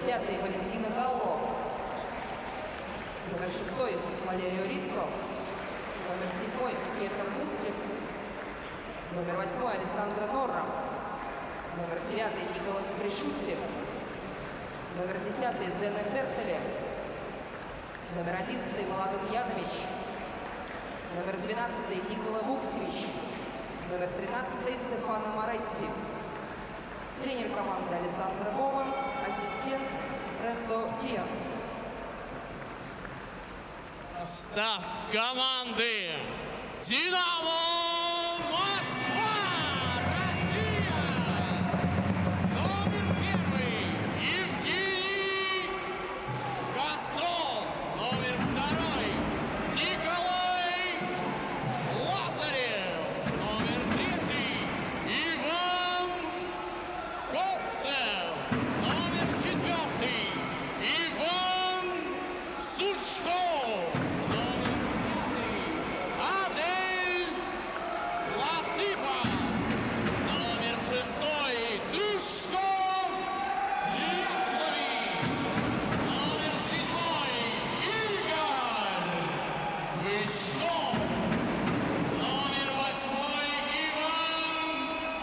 5 Валентина Галло, номер 6 Валерио Риццо, номер 7 Пьетро Бузли, номер 8 Алессандро Норра, номер 9 Николас Брешутти, номер 10 Зене Бертеле, номер 11 Младен Ядович, номер 12 Никола Вуксевич, номер 13 Стефано Моретти. Тренер команды Алессандро Бова, ассистент Рендо Диан. Состав команды «Динамо Москва! Россия!» Номер 1 Евгений Костров. Номер 2 Николай Лазарев. Номер 3 Иван Копцев. Номер 4 Иван Сучков. Адель Латыпа. Номер 6 Душко Яковлевич. Номер 7 Игорь Вишнов. Номер 8 Иван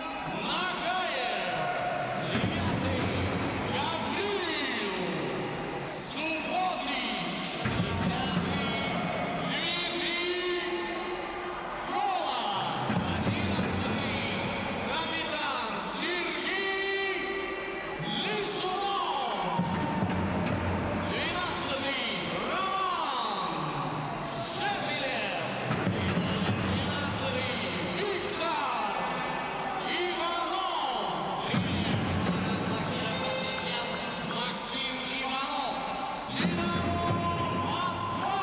Нагаев. 9 Гаврил Субозич. 10 Дмитрий Холод. 11 капитан Сергей Лисунов. 12 Роман Шепелев. И номер 12 Виктор Иванов. Тренер Закиров, ассистент Максим Иванов. «Динамо Москва».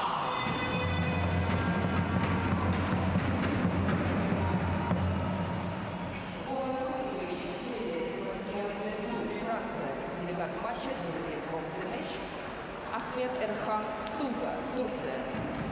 Делегат матча Дмитрий Ковземеш, Ахмед Эрхан Туга, Турция.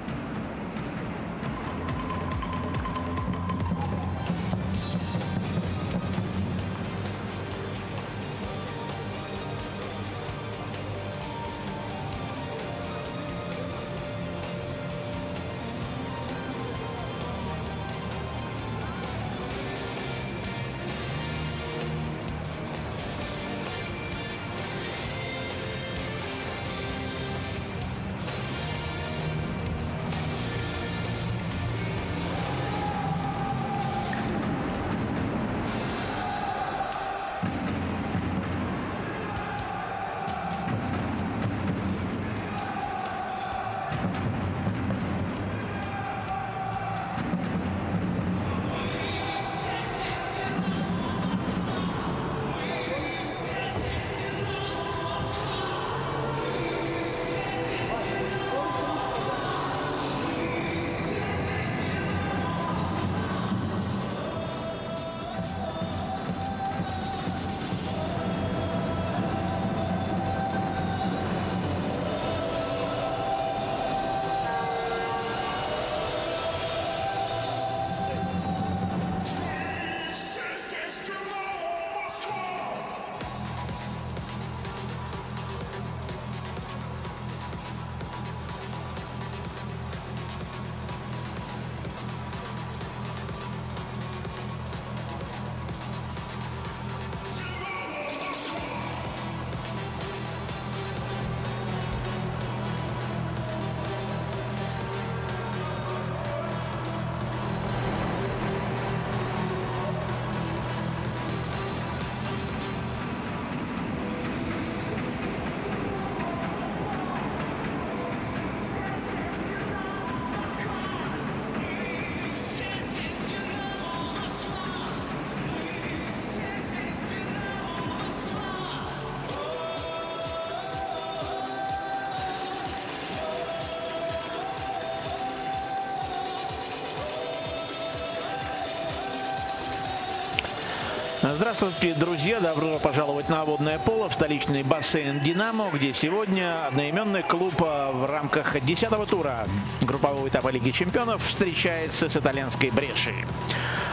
Здравствуйте, друзья! Добро пожаловать на водное поло в столичный бассейн «Динамо», где сегодня одноименный клуб в рамках 10-го тура группового этапа Лиги чемпионов встречается с итальянской Брешей.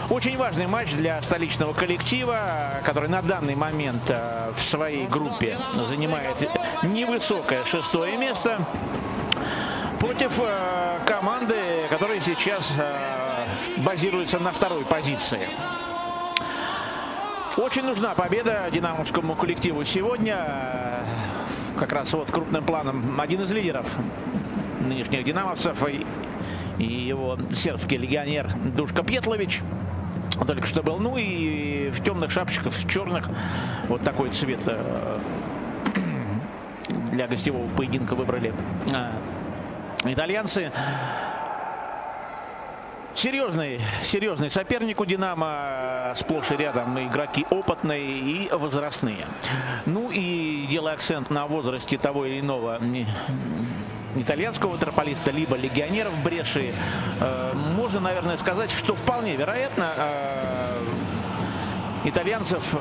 Очень важный матч для столичного коллектива, который на данный момент в своей группе занимает невысокое 6-е место, против команды, которая сейчас базируется на 2-й позиции. Очень нужна победа динамовскому коллективу сегодня. Как раз вот крупным планом один из лидеров нынешних динамовцев и его сербский легионер Душко Пьетлович только что был. Ну и в темных шапочках, в черных. Вот такой цвет для гостевого поединка выбрали итальянцы. Серьезный соперник у «Динамо», сплошь и рядом игроки опытные и возрастные. Ну и делая акцент на возрасте того или иного итальянского ватерполиста, либо легионеров Бреши, можно, наверное, сказать, что вполне вероятно итальянцев,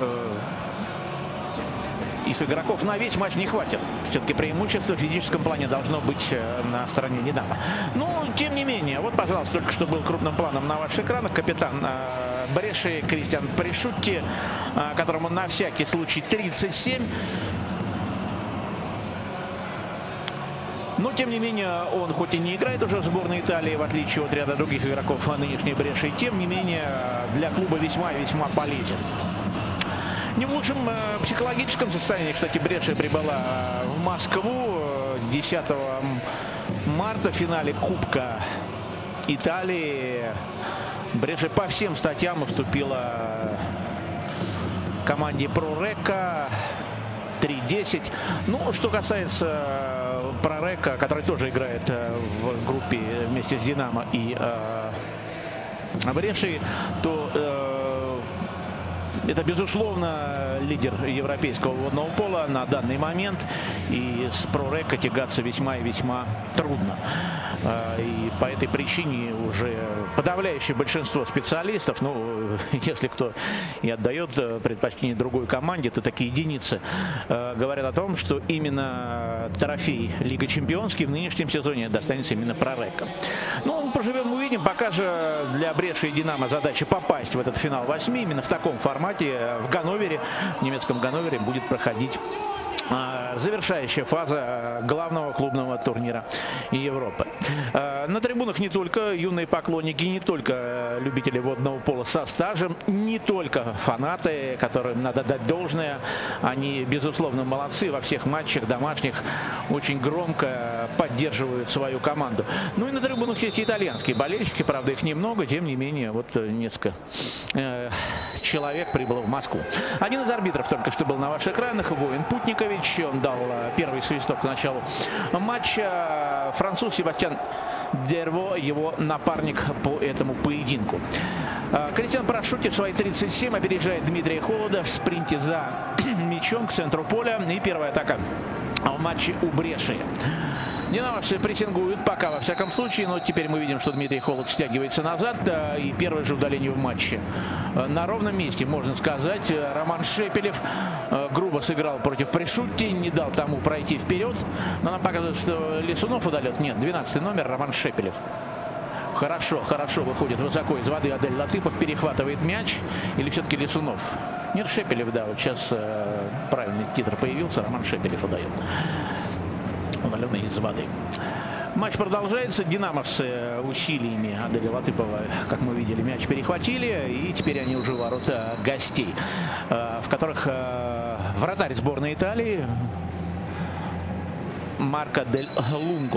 их игроков на весь матч не хватит. Все-таки преимущество в физическом плане должно быть на стороне «Динамо». Но, тем не менее, вот, пожалуйста, только что был крупным планом на ваших экранах капитан Бреши Кристиан Пришутти, которому на всякий случай 37. Но, тем не менее, он хоть и не играет уже в сборной Италии, в отличие от ряда других игроков нынешней Бреши, тем не менее, для клуба весьма и весьма полезен. Не в лучшем психологическом состоянии, кстати, Бреши прибыла в Москву 10 марта в финале Кубка Италии. Бреши по всем статьям уступила команде Прорека 3-10. Ну, что касается Прорека, который тоже играет в группе вместе с «Динамо» и Бреши, то это, безусловно, лидер европейского водного пола на данный момент. И с Прорека тягаться весьма и весьма трудно. И по этой причине уже подавляющее большинство специалистов, ну, если кто и отдает предпочтение другой команде, то такие единицы, говорят о том, что именно трофей Лига Чемпионский в нынешнем сезоне достанется именно Прорека. Ну, поживем, увидим. Пока же для Бреши и «Динамо» задача попасть в этот финал 8. Именно в таком формате в Ганновере, в немецком Ганновере, будет проходить завершающая фаза главного клубного турнира Европы. На трибунах не только юные поклонники, не только любители водного пола со стажем, не только фанаты, которым надо дать должное. Они, безусловно, молодцы во всех матчах домашних, очень громко поддерживают свою команду. Ну и на трибунах есть и итальянские болельщики, правда, их немного, тем не менее, вот несколько человек прибыло в Москву. Один из арбитров только что был на ваших экранах, Воин Путникович. Он дал первый свисток к началу матча. Француз Себастьян Дерво, его напарник по этому поединку. Кристиан Пришутти в свои 37 опережает Дмитрия Холода в спринте за мячом к центру поля. И первая атака в матче у Бреши. Динамовцы прессингуют пока, во всяком случае, но теперь мы видим, что Дмитрий Холод стягивается назад, и первое же удаление в матче. На ровном месте, можно сказать, Роман Шепелев грубо сыграл против Пришутти, не дал тому пройти вперед. Но нам показывают, что Лисунов удалет. Нет, 12 номер, Роман Шепелев. Хорошо выходит высоко из воды Адель Латыпов, перехватывает мяч. Или все-таки Лисунов? Нет, Шепелев, да, вот сейчас правильный титр появился, Роман Шепелев удает. Удаленный из воды. Матч продолжается. Динамовцы усилиями Аделя Латыпова, как мы видели, мяч перехватили. И теперь они уже у ворот гостей, в которых вратарь сборной Италии Марко Дель Лунго.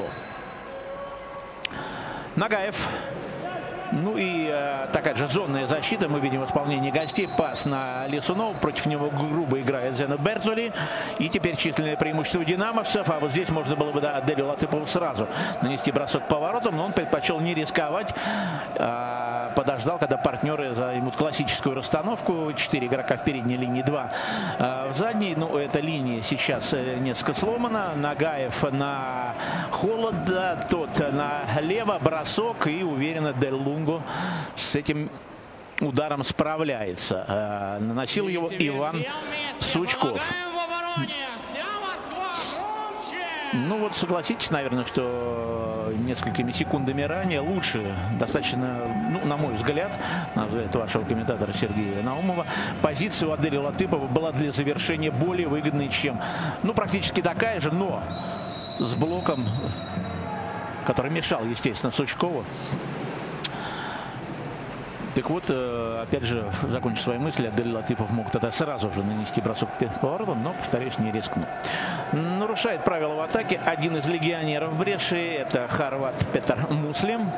Нагаев. Ну и такая же зонная защита. Мы видим в исполнении гостей. Пас на Лисунова. Против него грубо играет Зено Бертоли. И теперь численное преимущество динамовцев. А вот здесь можно было бы, да, Аделю Латыпову сразу нанести бросок по воротам. Но он предпочел не рисковать. Подождал, когда партнеры займут классическую расстановку. 4 игрока в передней линии, 2 в задней. Ну, эта линия сейчас несколько сломана. Нагаев на Холода. Тот налево. Бросок. И уверенно Дель Лунго с этим ударом справляется. Наносил его Иван Сучков. Ну вот согласитесь, наверное, что несколькими секундами ранее лучше, достаточно, ну, на мой взгляд, на взгляд вашего комментатора Сергея Наумова, позиция у Аделя Латыпова была для завершения более выгодной, чем, ну, практически такая же, но с блоком, который мешал, естественно, Сучкову. Так вот, опять же, закончив свои мысли, Адель Латыпов мог тогда сразу же нанести бросок перед поворотом, но, повторюсь, не рискнул. Нарушает правила в атаке один из легионеров бреши, это хорват Петар Муслим.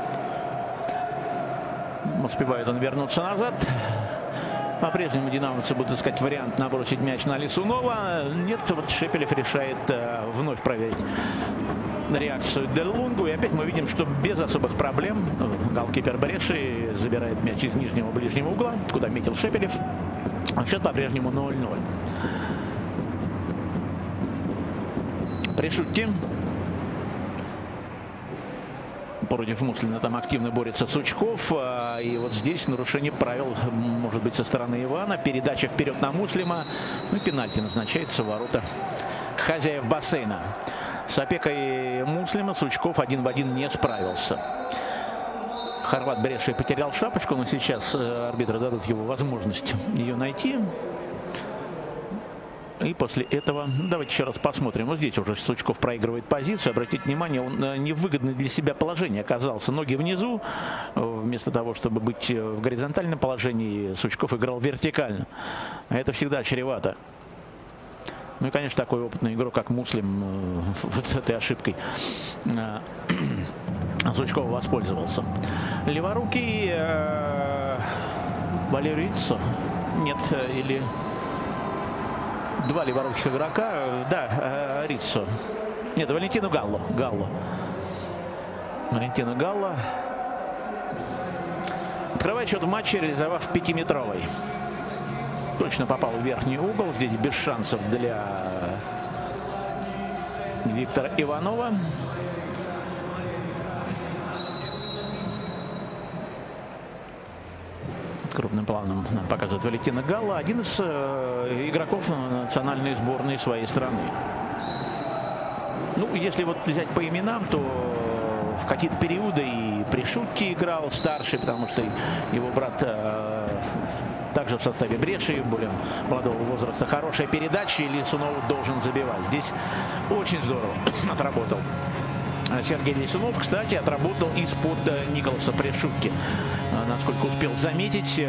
Успевает он вернуться назад. По-прежнему динамовцы будут искать вариант набросить мяч на Лисунова. Нет, вот Шепелев решает вновь проверить реакцию Дель Лунгу. И опять мы видим, что без особых проблем голкипер Бреши забирает мяч из нижнего ближнего угла, куда метил Шепелев. Счет по-прежнему 0-0. Пришутки. Против Муслина там активно борется Сучков. И вот здесь нарушение правил может быть со стороны Ивана. Передача вперед на Муслима. Ну и пенальти назначается в ворота хозяев бассейна. С опекой Муслима Сучков 1 в 1 не справился. Хорват Бреши потерял шапочку, но сейчас арбитры дадут его возможность ее найти. И после этого, давайте еще раз посмотрим. Вот здесь уже Сучков проигрывает позицию. Обратите внимание, он невыгодное для себя положение оказался. Ноги внизу. Вместо того, чтобы быть в горизонтальном положении, Сучков играл вертикально. Это всегда чревато. Ну и, конечно, такой опытный игрок, как Муслим, вот с этой ошибкой Сучков воспользовался. Леворукий Валерий Риццо. Нет, или два леворуких игрока. Да, Риццо. Нет, Валентино Галло. Валентино Галло открывает счет в матче, реализовав 5-метровый. Точно попал в верхний угол. Здесь без шансов для Виктора Иванова. Крупным планом нам показывает Валентино Галло. Один из игроков национальной сборной своей страны. Ну, если вот взять по именам, то в какие-то периоды и Пришутти играл старший, потому что его брат также в составе Бреши, более молодого возраста. Хорошая передача, и Лисунов должен забивать. Здесь очень здорово отработал Сергей Лисунов. Кстати, отработал из-под Николаса Пришутти. Насколько успел заметить,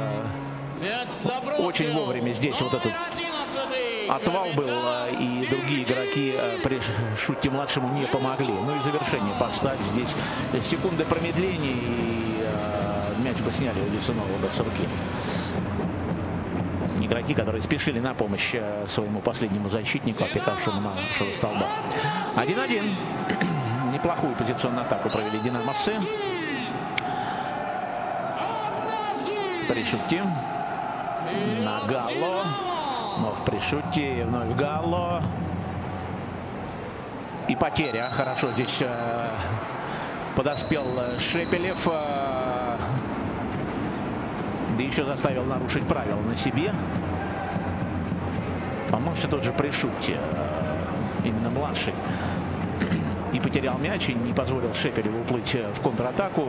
очень вовремя здесь вот этот отвал был, и другие игроки Пришутти-младшему не помогли. Ну и завершение поставить здесь секунды промедления, и мяч бы сняли у Лисунова с руки. Игроки, которые спешили на помощь своему последнему защитнику, опекавшему нашего столба. 1-1. Неплохую позиционную атаку провели динамовцы. Пришутти. На Галло. Вновь Пришутти. Вновь Галло. И потеря. Хорошо здесь подоспел Шепелев. Да еще заставил нарушить правила на себе. По-моему, все тот же Пришутти, именно младший. И потерял мяч, и не позволил Шепелеву уплыть в контратаку.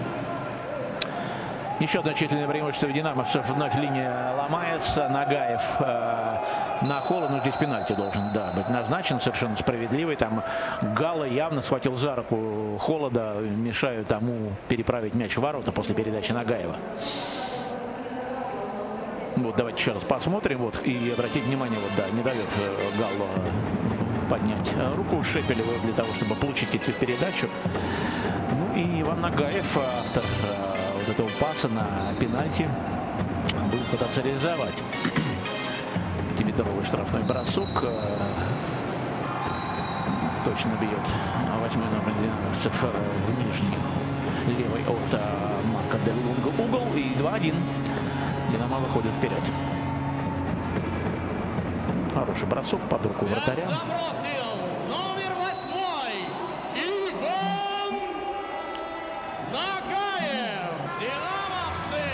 Еще одно значительное преимущество динамовцев. Вновь линия ломается. Нагаев на Холла. Ну, здесь пенальти должен, да, быть назначен. Совершенно справедливый. Там Галло явно схватил за руку Холода, мешая тому переправить мяч в ворота после передачи Нагаева. Вот, давайте еще раз посмотрим. Вот, и обратите внимание, вот, да, не дает Галло поднять руку Шепелеву для того, чтобы получить эту передачу. Ну и Иван Нагаев, автор вот этого паса на пенальти, будет пытаться реализовать 5-метровый штрафной бросок. Точно бьет 8-й номер динамовцев в нижний левый от Марка Дель Лунго угол. И 2-1. Динамо выходит вперед. Хороший бросок под руку вратаря. Номер 8 Иван Нагаев. Динамовцы.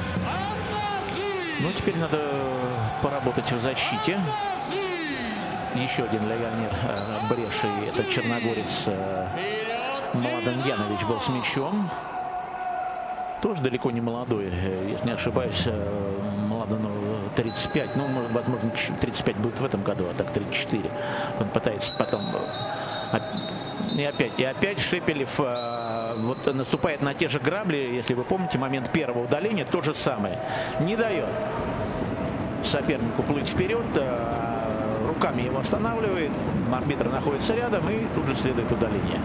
Ну, теперь надо поработать в защите. еще один легионер Бреши, это черногорец Младен Янович был с мячом. Тоже далеко не молодой, если не ошибаюсь, Младену 35, ну, может, возможно, 35 будет в этом году, а так 34. Он пытается потом... И опять Шепелев вот наступает на те же грабли, если вы помните, момент первого удаления, то же самое. Не дает сопернику плыть вперед, руками его останавливает, арбитр находится рядом и тут же следует удаление.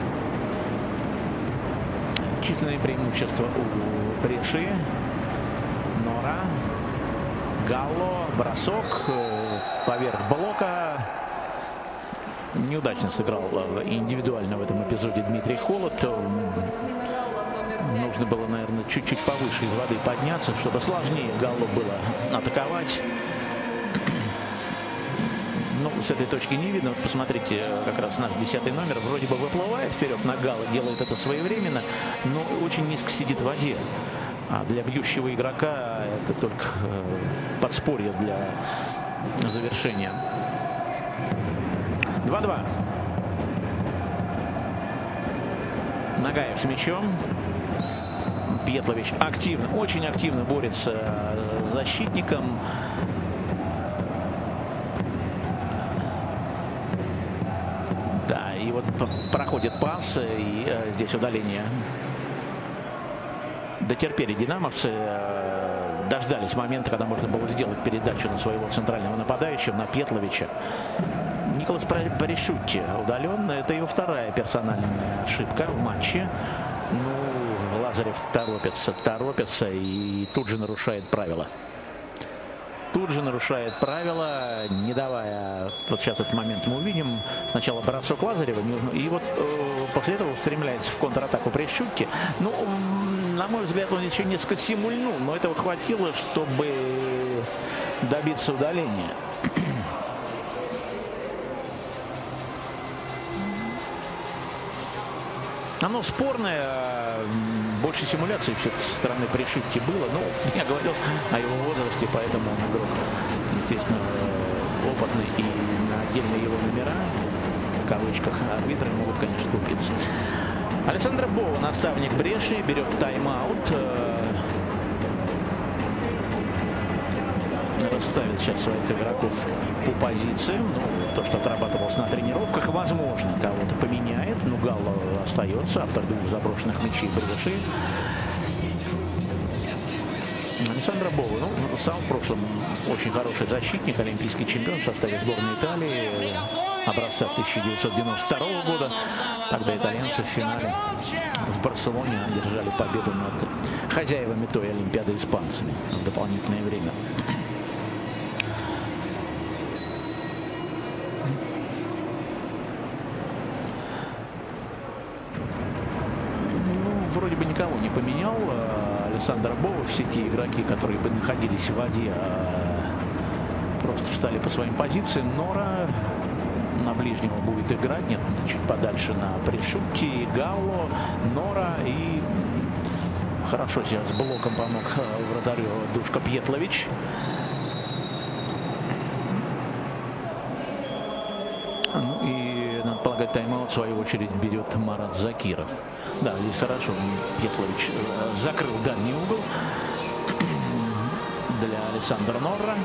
Численные преимущества у Бреши. Нора, Галло, бросок поверх блока. Неудачно сыграл индивидуально в этом эпизоде Дмитрий Холод. Нужно было, наверное, чуть-чуть повыше из воды подняться, чтобы сложнее Галлу было атаковать. Ну, с этой точки не видно. Вот посмотрите, как раз наш 10-й номер вроде бы выплывает вперед на Галла, делает это своевременно, но очень низко сидит в воде. А для бьющего игрока это только подспорье для завершения. 2-2. Нагаев с мячом. Петлович активно, очень активно борется с защитником. Да, и вот проходит пас, и здесь удаление. Дотерпели динамовцы, дождались момента, когда можно было сделать передачу на своего центрального нападающего, на Петловича. Николас Паришутти удален. Это его вторая персональная ошибка в матче. Ну, Лазарев торопится и тут же нарушает правила. Не давая... Вот сейчас этот момент мы увидим. Сначала бросок Лазарева. И вот после этого устремляется в контратаку Паришутти. Ну, на мой взгляд, он еще несколько симульнул. Но этого хватило, чтобы добиться удаления. Оно спорное, больше симуляции все-таки со стороны Паришутти было. Ну, я говорил о его возрасте, поэтому он игрок, естественно, опытный, и на отдельные его номера, в кавычках, арбитры могут, конечно, купиться. Александр Бова, наставник Бреши, берет тайм-аут. Расставит сейчас своих игроков по позициям. Ну, то, что отрабатывалось на тренировках, возможно, кого-то поменяет. Но Галло остается, автор двух заброшенных мячей Бреши. Александр Бова, ну, сам в прошлом очень хороший защитник, олимпийский чемпион в составе сборной Италии образца 1992 года. Тогда итальянцы в финале в Барселоне одержали победу над хозяевами той Олимпиады, испанцами, в дополнительное время. Вроде бы никого не поменял Александр Бова. Все те игроки, которые бы находились в воде, просто встали по своим позициям. Нора на ближнего будет играть, нет, чуть подальше на Паришутти, Галло, Нора, и хорошо сейчас с блоком помог вратарю Душка Петлович. Ну и, надо полагать, тайм-аут в свою очередь берет Марат Закиров. Да, здесь хорошо Петлович закрыл дальний угол для Александра Норра.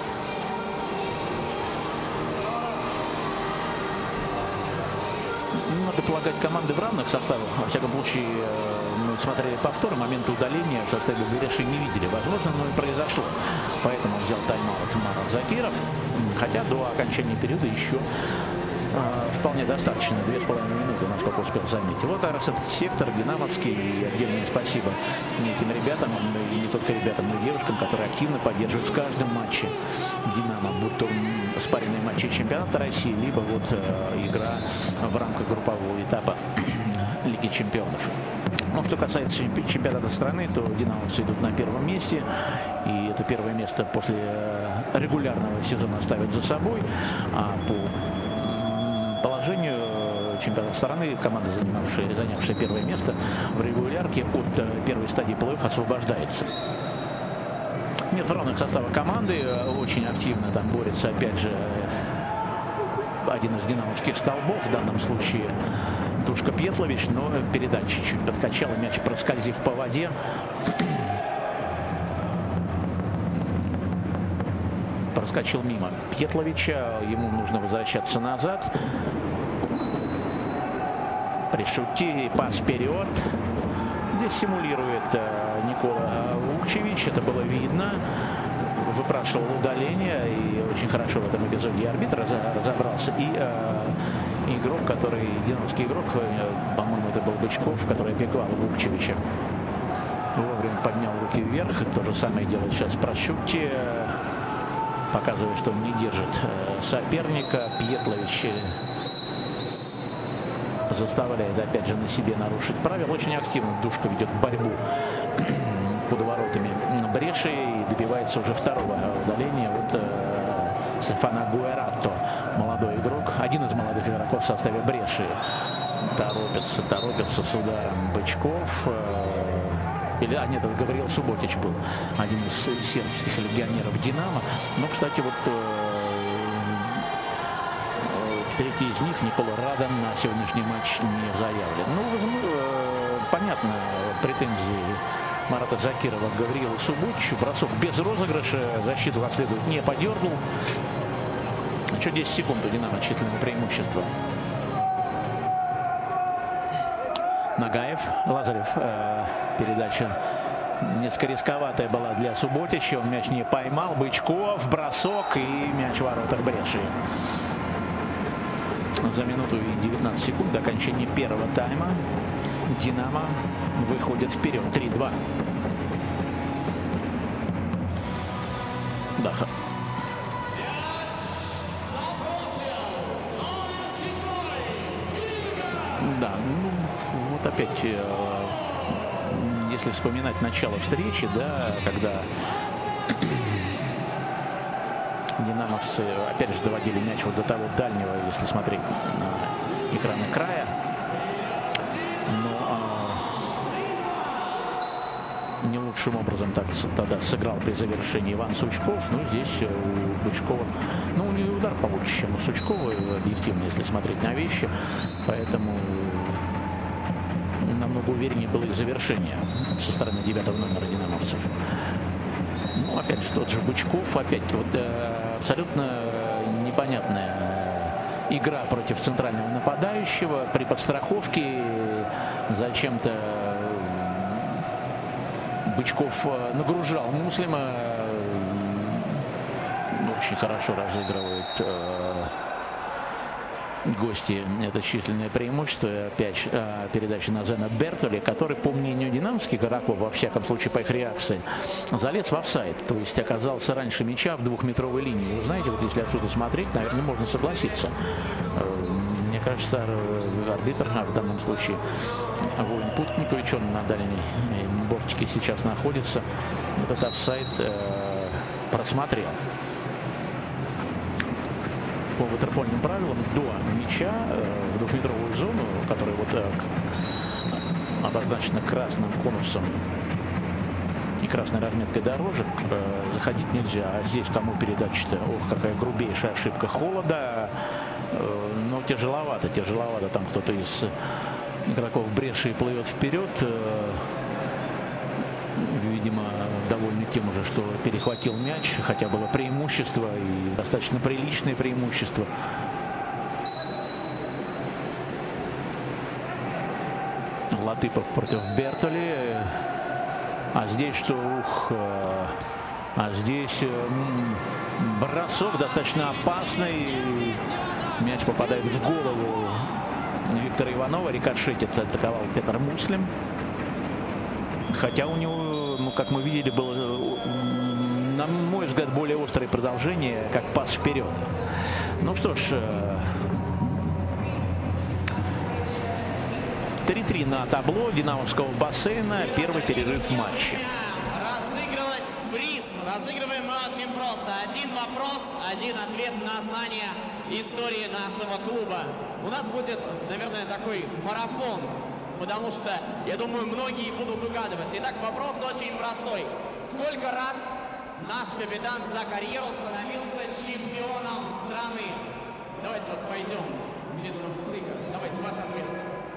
Надо полагать, команды в равных составах. Во всяком случае, мы смотрели повторы, моменты удаления в составе Бреши не видели. Возможно, но и произошло. Поэтому взял тайм-аут Марат Закиров. Хотя до окончания периода еще вполне достаточно. 2,5 минуты, насколько успел заметить. Вот этот сектор динамовский. И отдельное спасибо этим ребятам, и не только ребятам, но и девушкам, которые активно поддерживают в каждом матче Динамо, будь то спаренные матчи чемпионата России, либо вот игра в рамках группового этапа Лиги чемпионов. Ну, что касается чемпионата страны, то динамовцы идут на первом месте. И это первое место после регулярного сезона оставят за собой. А по положению чемпионата страны команда, занявшая первое место в регулярке, от первой стадии плей-офф освобождается. Нет равных состава команды, очень активно там борется, опять же, один из динамовских столбов, в данном случае Душка Пьетлович, но передача чуть подкачала, мяч проскользив по воде. Проскочил мимо Пьетловича, ему нужно возвращаться назад. Пришути, пас вперед. Здесь симулирует Никола Вукчевич, это было видно. Выпрашивал удаление, и очень хорошо в этом эпизоде арбитр разобрался. И игрок, который, динамовский игрок, по-моему, это был Бычков, который опекал Вукчевича, вовремя поднял руки вверх. То же самое делает сейчас Прощутти, показывает, что он не держит соперника. Пьетлович заставляет опять же на себе нарушить правила. Очень активно Душка ведет борьбу под воротами бреши и добивается уже второго удаления. Вот Стефано Гуэрато, молодой игрок, один из молодых игроков в составе бреши. Торопится с ударом Бычков. Или, нет, это Гавриил Субботич был, один из сербских легионеров «Динамо». Но, кстати, вот третий из них, Никола Радан, на сегодняшний матч не заявлен. Ну, понятно, претензии Марата Закирова к Гавриилу Субботичу. Бросок без розыгрыша, защиту как следует не подернул. Еще 10 секунд у «Динамо» численного преимущества. Нагаев, Лазарев, передача несколько рисковатая была для Субботича, он мяч не поймал, Бычков, бросок и мяч в воротах бреши. За минуту и 19 секунд до окончания первого тайма «Динамо» выходит вперед 3-2. Да, ну вот опять, если вспоминать начало встречи, да, когда динамовцы опять же доводили мяч вот до того дальнего, если смотреть на экраны края. Но не лучшим образом так тогда сыграл при завершении Иван Сучков. Но здесь у Бычкова, ну, у него удар получше, чем у Сучкова, объективно, если смотреть на вещи. Поэтому намного увереннее было и завершение со стороны 9-го номера динамовцев. Ну, опять же, тот же Бычков, опять вот абсолютно непонятная игра против центрального нападающего. При подстраховке зачем-то Бычков нагружал Муслима. Очень хорошо разыгрывает гости это численное преимущество. Опять передача на Зена Бертоли, который, по мнению динамовских игроков, во всяком случае по их реакции, залез в офсайд, то есть оказался раньше мяча в двухметровой линии. Вы знаете, вот если отсюда смотреть, наверное, можно согласиться. Мне кажется, арбитр, в данном случае Воин Путникович, он на дальней бортике сейчас находится, этот офсайд просмотрел. По ватерпольным правилам до мяча в двухметровую зону, которая вот обозначена красным конусом и красной разметкой дорожек, заходить нельзя. А здесь кому передача-то? Ох, какая грубейшая ошибка Холода. Но тяжеловато. Там кто-то из игроков бреши плывет вперед. Видимо, довольный тем уже, что перехватил мяч, хотя было преимущество и достаточно приличное преимущество. Латыпов против Бертоли. А здесь что? А здесь бросок достаточно опасный. Мяч попадает в голову Виктора Иванова. Рикошетит, атаковал Петр Муслим. Хотя у него, ну, как мы видели, было, на мой взгляд, более острое продолжение, как пас вперед. Ну что ж, 3-3 на табло динамовского бассейна. Первый перерыв в матче. Разыгрывать приз. Разыгрываем мы очень просто. Один вопрос, один ответ на знание истории нашего клуба. У нас будет, наверное, такой марафон. Потому что, я думаю, многие будут угадывать. Итак, вопрос очень простой. Сколько раз наш капитан за карьеру становился чемпионом страны? Давайте вот пойдем к методам клыка. Давайте ваш ответ.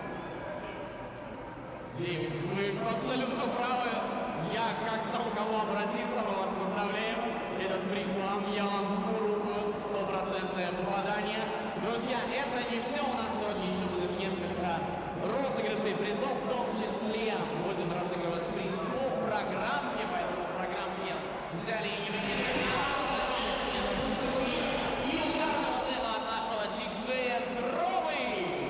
Девять. Вы абсолютно правы. Я как знал, к кому обратиться, мы вас поздравляем. Этот приз вам, я вам жму руку, 100% попадание. Друзья, это не все, у нас сегодня еще будет несколько розыгрышей призов, в том числе будем разыгрывать приз по программке, поэтому программки взяли и не выделили. И ударного сына от нашего диджея Дровы.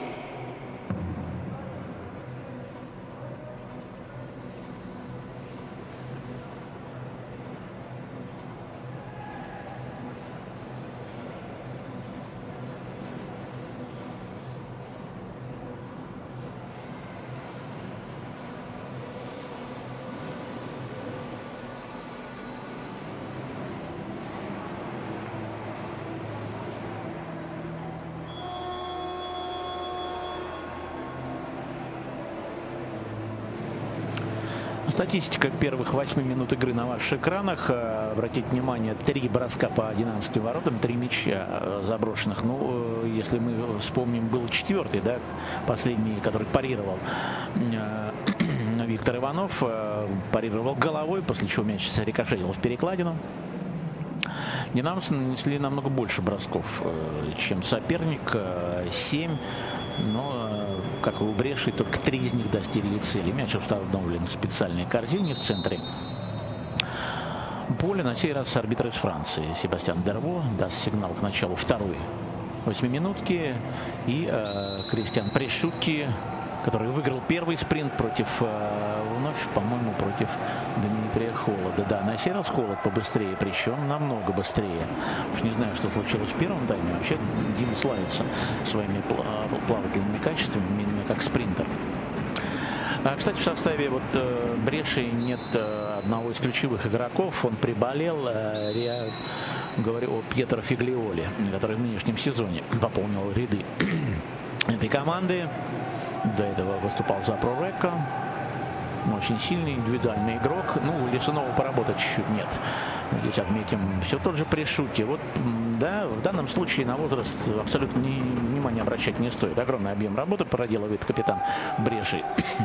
Статистика первых 8 минут игры на ваших экранах. Обратите внимание, 3 броска по 11 воротам, 3 мяча заброшенных. Ну, если мы вспомним, был 4-й, да, последний, который парировал Виктор Иванов. Парировал головой, после чего мяч рикошетил в перекладину. Динамовцы нанесли намного больше бросков, чем соперник. 7. Но, как и у Бреши, только 3 из них достигли цели. Мяч установлен в специальной корзине в центре поля. На сей раз арбитр из Франции Себастьян Дерво даст сигнал к началу второй 8-минутки. И Кристиан Прешутти, который выиграл первый спринт против, вновь, по-моему, против Дмитрия Холода. Да, на сей раз Холод побыстрее, причем намного быстрее. Уж не знаю, что случилось в первом тайме. Вообще Дима славится своими плавательными качествами, именно как спринтер. Кстати, в составе вот Бреши нет одного из ключевых игроков. Он приболел. Я говорю о Пьетро Фиглиоли, который в нынешнем сезоне пополнил ряды этой команды. До этого выступал за Прорека. Очень сильный индивидуальный игрок. Ну, у Лисунова поработать чуть-чуть нет. Здесь отметим все тот же Прешутти. Вот, да, в данном случае на возраст абсолютно внимания обращать не стоит. Огромный объем работы проделывает капитан Бреши.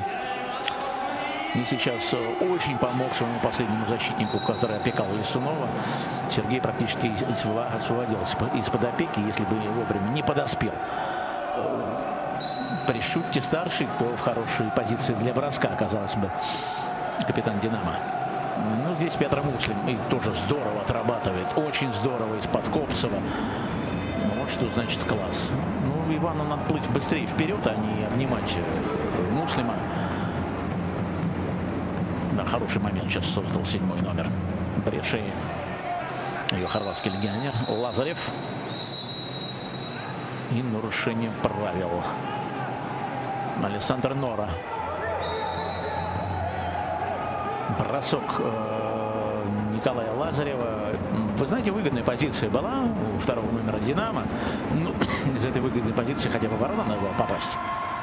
И сейчас очень помог своему последнему защитнику, который опекал Лисунова. Сергей практически освободился из-под опеки, если бы вовремя не подоспел Прешутти старший, то в хорошей позиции для броска оказался бы капитан «Динамо». Ну, здесь Петр Муслим и тоже здорово отрабатывает. Очень здорово из-под Копцева. Ну, вот что значит класс. Ну, Ивану надо плыть быстрее вперед, а не обнимать Муслима. Да, хороший момент сейчас создал 7-й номер Бреши. Ее хорватский легионер Лазарев. И нарушение правил. Александр Нора. Бросок Николая Лазарева. Вы знаете, выгодная позиция была у второго номера «Динамо». Ну, из этой выгодной позиции хотя бы ворота надо было попасть.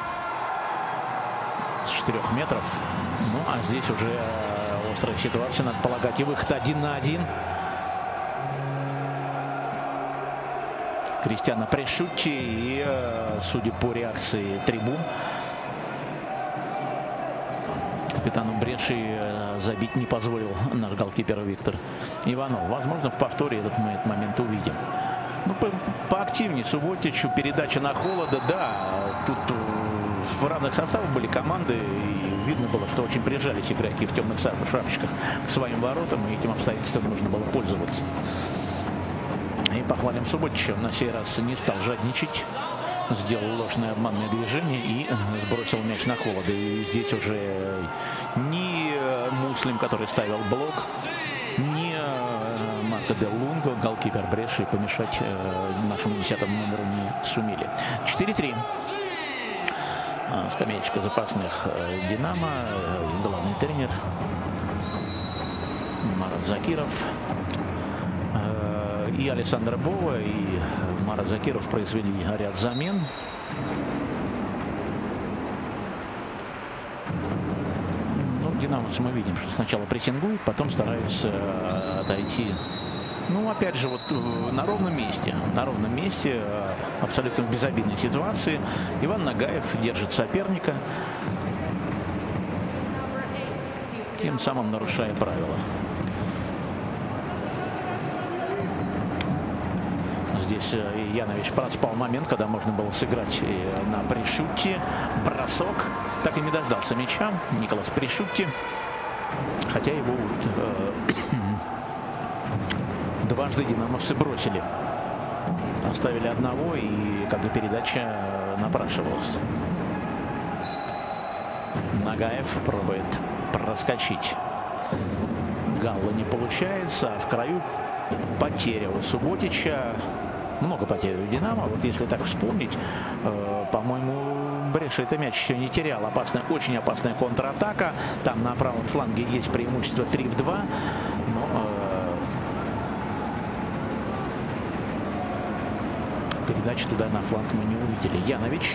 С 4 метров. Ну, а здесь уже острая ситуация, надо полагать, и выход 1 на 1. Кристиана Прешутти и, судя по реакции трибун, капитану Бреши забить не позволил наш голкипер Виктор Иванов. Возможно, в повторе этот момент увидим. Ну, поактивнее Субботичу. Передача на Холода. Да, тут в равных составах были команды. И видно было, что очень прижались игроки в темных шапочках к своим воротам. И этим обстоятельством нужно было пользоваться. И похвалим Субботича. На сей раз не стал жадничать. Сделал ложное обманное движение и сбросил мяч на Холода. И здесь уже ни Муслим, который ставил блок, ни Марко де Лунго, голкипер Бреши, помешать нашему 10-му номеру не сумели. 4-3. Скамеечка запасных «Динамо». Главный тренер Марат Закиров. И Александр Бова, и Марат Закиров произвели ряд замен. Ну, динамовцы мы видим, что сначала прессингуют, потом стараются отойти Ну, опять же, вот на ровном месте, абсолютно в безобидной ситуации, Иван Нагаев держит соперника, тем самым нарушая правила. Здесь Янович проспал момент, когда можно было сыграть на Пришутти. Бросок. Так и не дождался мяча Николас Пришутти. Хотя его дважды динамовцы бросили. Оставили одного, и как бы передача напрашивалась. Нагаев пробует проскочить. Галла не получается. В краю потеря у Субботича. Много потерь у «Динамо». Вот если так вспомнить, по-моему, Бреша это мяч еще не терял. Опасная, очень опасная контратака. Там на правом фланге есть преимущество 3-2. Но передачи туда на фланг мы не увидели. Янович.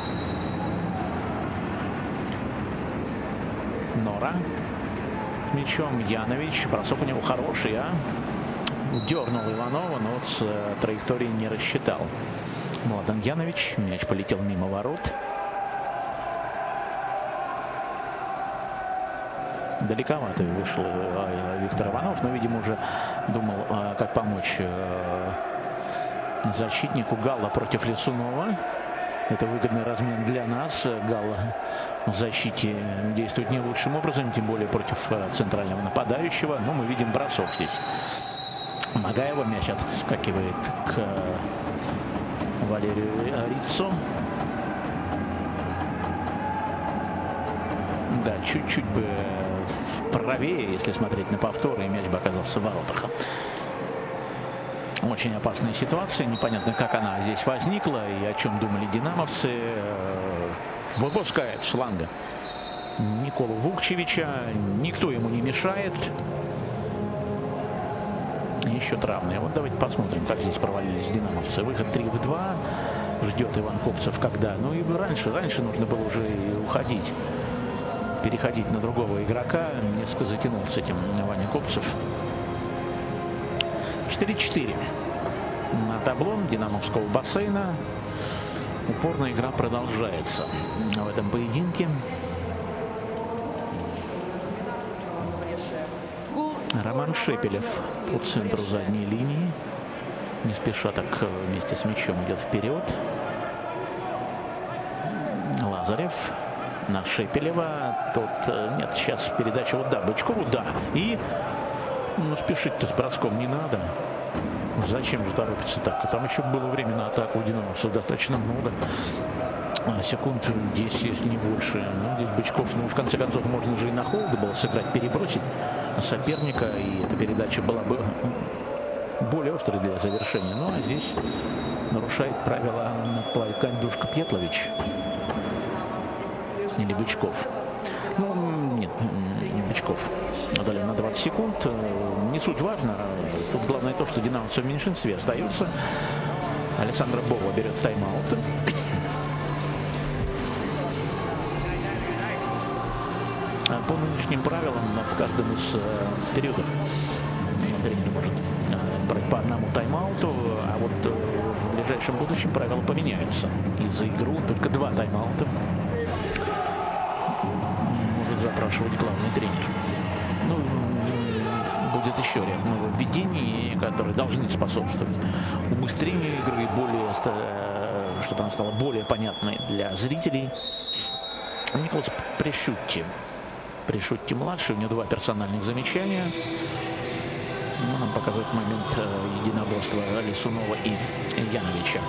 Нора. Мячом Янович. Бросок у него хороший, Дернул Иванова, но вот с траектории не рассчитал. Младен Янович. Мяч полетел мимо ворот. Далековато вышел Виктор Иванов, но, видимо, уже думал, как помочь защитнику. Галла против Лисунова. Это выгодный размен для нас. Галла в защите действует не лучшим образом, тем более против центрального нападающего. Но мы видим бросок здесь Нагаева. Мяч отскакивает к Валерию Риццо. Да, чуть-чуть бы правее, если смотреть на повторы, и мяч бы оказался в воротах. Очень опасная ситуация. Непонятно, как она здесь возникла и о чем думали динамовцы. Выпускает с фланга Николу Вукчевича. Никто ему не мешает. Еще травмные. Вот давайте посмотрим, как здесь провалились динамовцы. Выход 3-2. Ждет Иван Ковцев когда. Ну и раньше нужно было уже уходить. Переходить на другого игрока. Несколько затянул с этим Ваня Ковцев. 4-4 на табло динамовского бассейна. Упорная игра продолжается в этом поединке. Роман Шепелев по центру задней линии. Не спеша так вместе с мячом идет вперед. Лазарев на Шепелева. Тот, нет, сейчас передача вот, да, Бычкову, да. И спешить-то с броском не надо. Зачем же торопиться так? Там еще было время на атаку у динамовцев достаточно много. Секунд 10, если не больше. Ну, здесь Бычков, в конце концов, можно же и на холода было сыграть, перебросить соперника. И эта передача была бы более острой для завершения. Ну, а здесь нарушает правила Кандушка Пьетлович. Или Бычков. Ну, нет, не Бычков. Отдали на 20 секунд. Не суть важно. Тут главное то, что динамовцы в меньшинстве остаются. Александр Бова берет тайм-аут. По нынешним правилам в каждом из периодов тренер может брать по одному тайм-ауту, а вот в ближайшем будущем правила поменяются. И за игру только 2 тайм-аута может запрашивать главный тренер. Ну, будет еще ряд нововведений, которые должны способствовать убыстрению игры, чтобы она стала более понятной для зрителей. Николас Пришутти. Пришутти младший, у него 2 персональных замечания. Ну, нам показывает момент единоборства Лисунова и Яновича.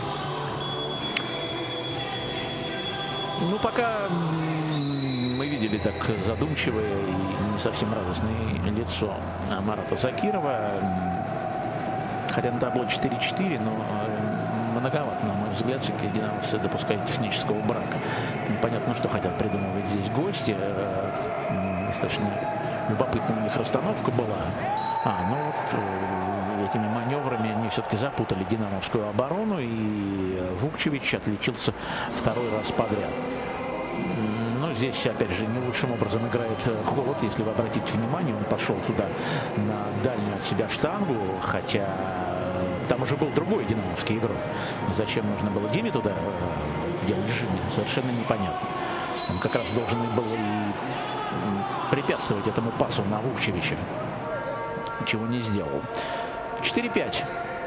Ну, пока мы видели так задумчивое и не совсем радостное лицо Марата Закирова. Хотя на табло 4-4, но многовато, на мой взгляд, все-таки динамовцы допускают технического брака. Непонятно, что хотят придумывать здесь гости. Достаточно любопытная у них расстановка была. Ну вот этими маневрами они все-таки запутали динамовскую оборону, и Вукчевич отличился 2-й раз подряд. Ну, Ну, здесь, опять же, не лучшим образом играет Холод. Если вы обратите внимание, он пошел туда на дальнюю от себя штангу, хотя там уже был другой динамовский игрок. Зачем нужно было Диме туда делать жимми, совершенно непонятно. Он как раз должен был и препятствовать этому пасу на Вукчевича, чего не сделал. 4-5.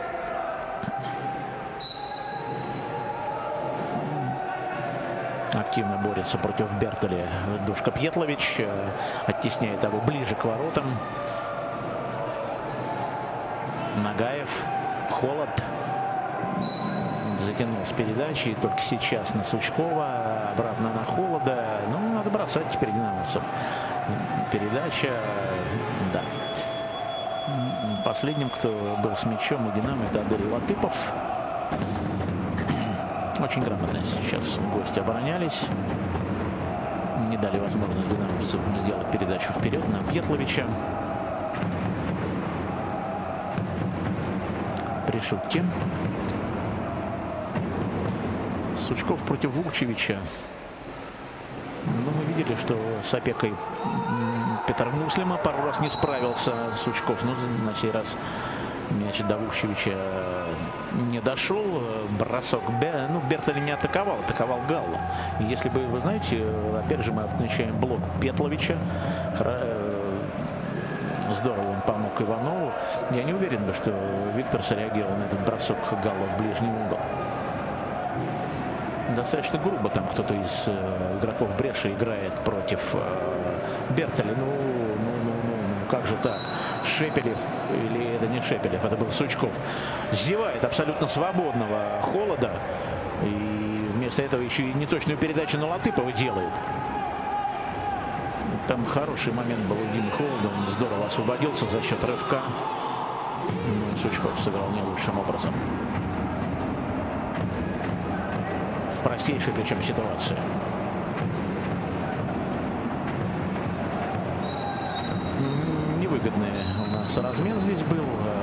Активно борется против Бертоли Душка Пьетлович, оттесняет его ближе к воротам. Нагаев, Холод затянул с передачи, и только сейчас на Сучкова, обратно на Холода. Ну, надо бросать теперь динамовцев. Передача, да. Последним, кто был с мячом у Динамо, это Адель Латыпов. Очень грамотно сейчас гости оборонялись. Не дали возможность динамовцам сделать передачу вперед на Пьетловича. При шутке. Сучков против Вукчевича. Ну, мы видели, что с опекой Петр Муслима пару раз не справился Сучков. Но на сей раз мяч до Вукчевича не дошел. Бросок. Ну, Бертоли не атаковал, атаковал Галло. Если бы, вы знаете, опять же мы отмечаем блок Пьетловича. Здорово он помог Иванову. Я не уверен, что Виктор среагировал на этот бросок Галло в ближний угол. Достаточно грубо там кто-то из игроков Бреши играет против Бертоли. Ну, как же так? Шепелев, или это не Шепелев, это был Сучков, сзевает абсолютно свободного Холода. И вместо этого еще и неточную передачу на Латыпова делает. Там хороший момент был у Димы Холода. Он здорово освободился за счет рывка. Но Сучков сыграл не лучшим образом. В простейшей причем ситуации. Невыгодный у нас размен здесь был.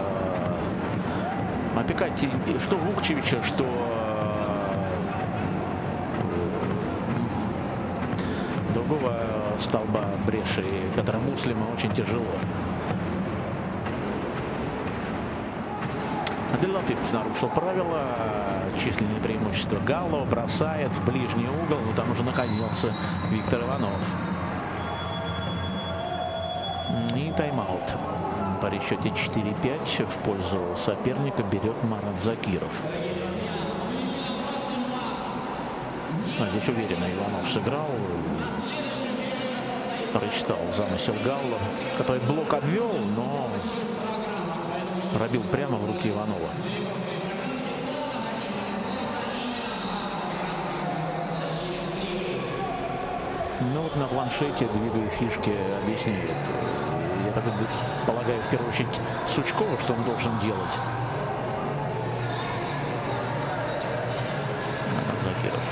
Опекать что Вукчевича, что другого столба Бреши Петра Муслима очень тяжело. Адель Латыпов нарушил правила. Численное преимущество Галло бросает в ближний угол, но там уже находился Виктор Иванов. И тайм-аут. По счете 4-5 в пользу соперника берет Марат Закиров. Здесь уверенно Иванов сыграл. Прочитал замысел Галло, который блок обвел, но пробил прямо в руки Иванова. Ну вот на планшете, двигая фишки, объясняет. Я так полагаю, в первую очередь Сучкова, что он должен делать. Закиров.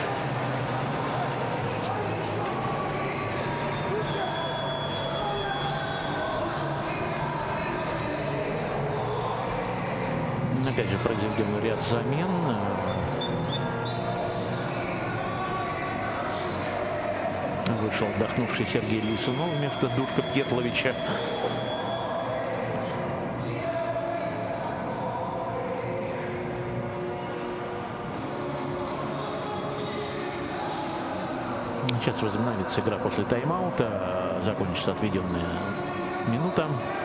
Опять же произведен ряд замен. Вышел отдохнувший Сергей Лисунов вместо Душка Пьетловича. Сейчас возобновится игра после тайм-аута. Закончится отведенная минута.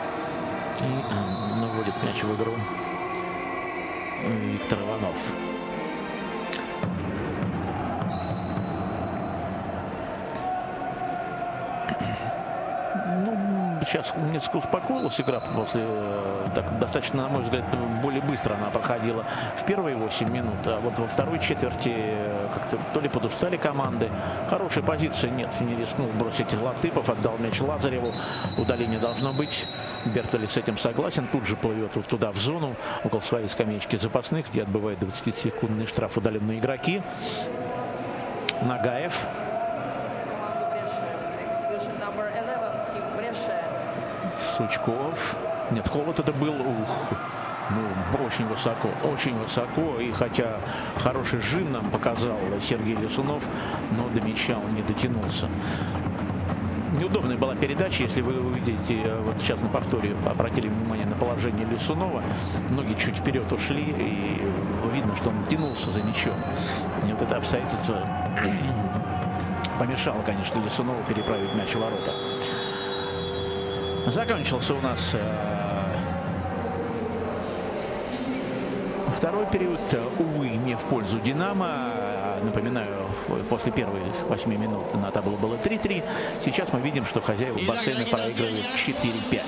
И наводит мяч в игру Виктор Иванов. Сейчас несколько успокоилась игра после, так, достаточно, на мой взгляд, более быстро она проходила в первые 8 минут, а вот во второй четверти как-то то ли подустали команды. Хорошей позиции нет, не рискнул бросить Латыпов, отдал мяч Лазареву, удаление должно быть. Бертоли с этим согласен, тут же плывет вот туда в зону, около своей скамеечки запасных, где отбывает 20-секундный штраф удаленные игроки. Нагаев. Сучков. Нет, Холод это был. Ну, очень высоко. И хотя хороший жим нам показал Сергей Лисунов, но до мяча он не дотянулся. Неудобная была передача, если вы увидите, вот сейчас на повторе обратили внимание на положение Лисунова, ноги чуть вперед ушли, и видно, что он тянулся за мячом. И вот это обстоятельство помешало, конечно, Лисунову переправить мяч в ворота. Закончился у нас второй период, увы, не в пользу «Динамо». Напоминаю, после первых 8 минут на табло было 3-3. Сейчас мы видим, что хозяева бассейна проигрывают 4-5.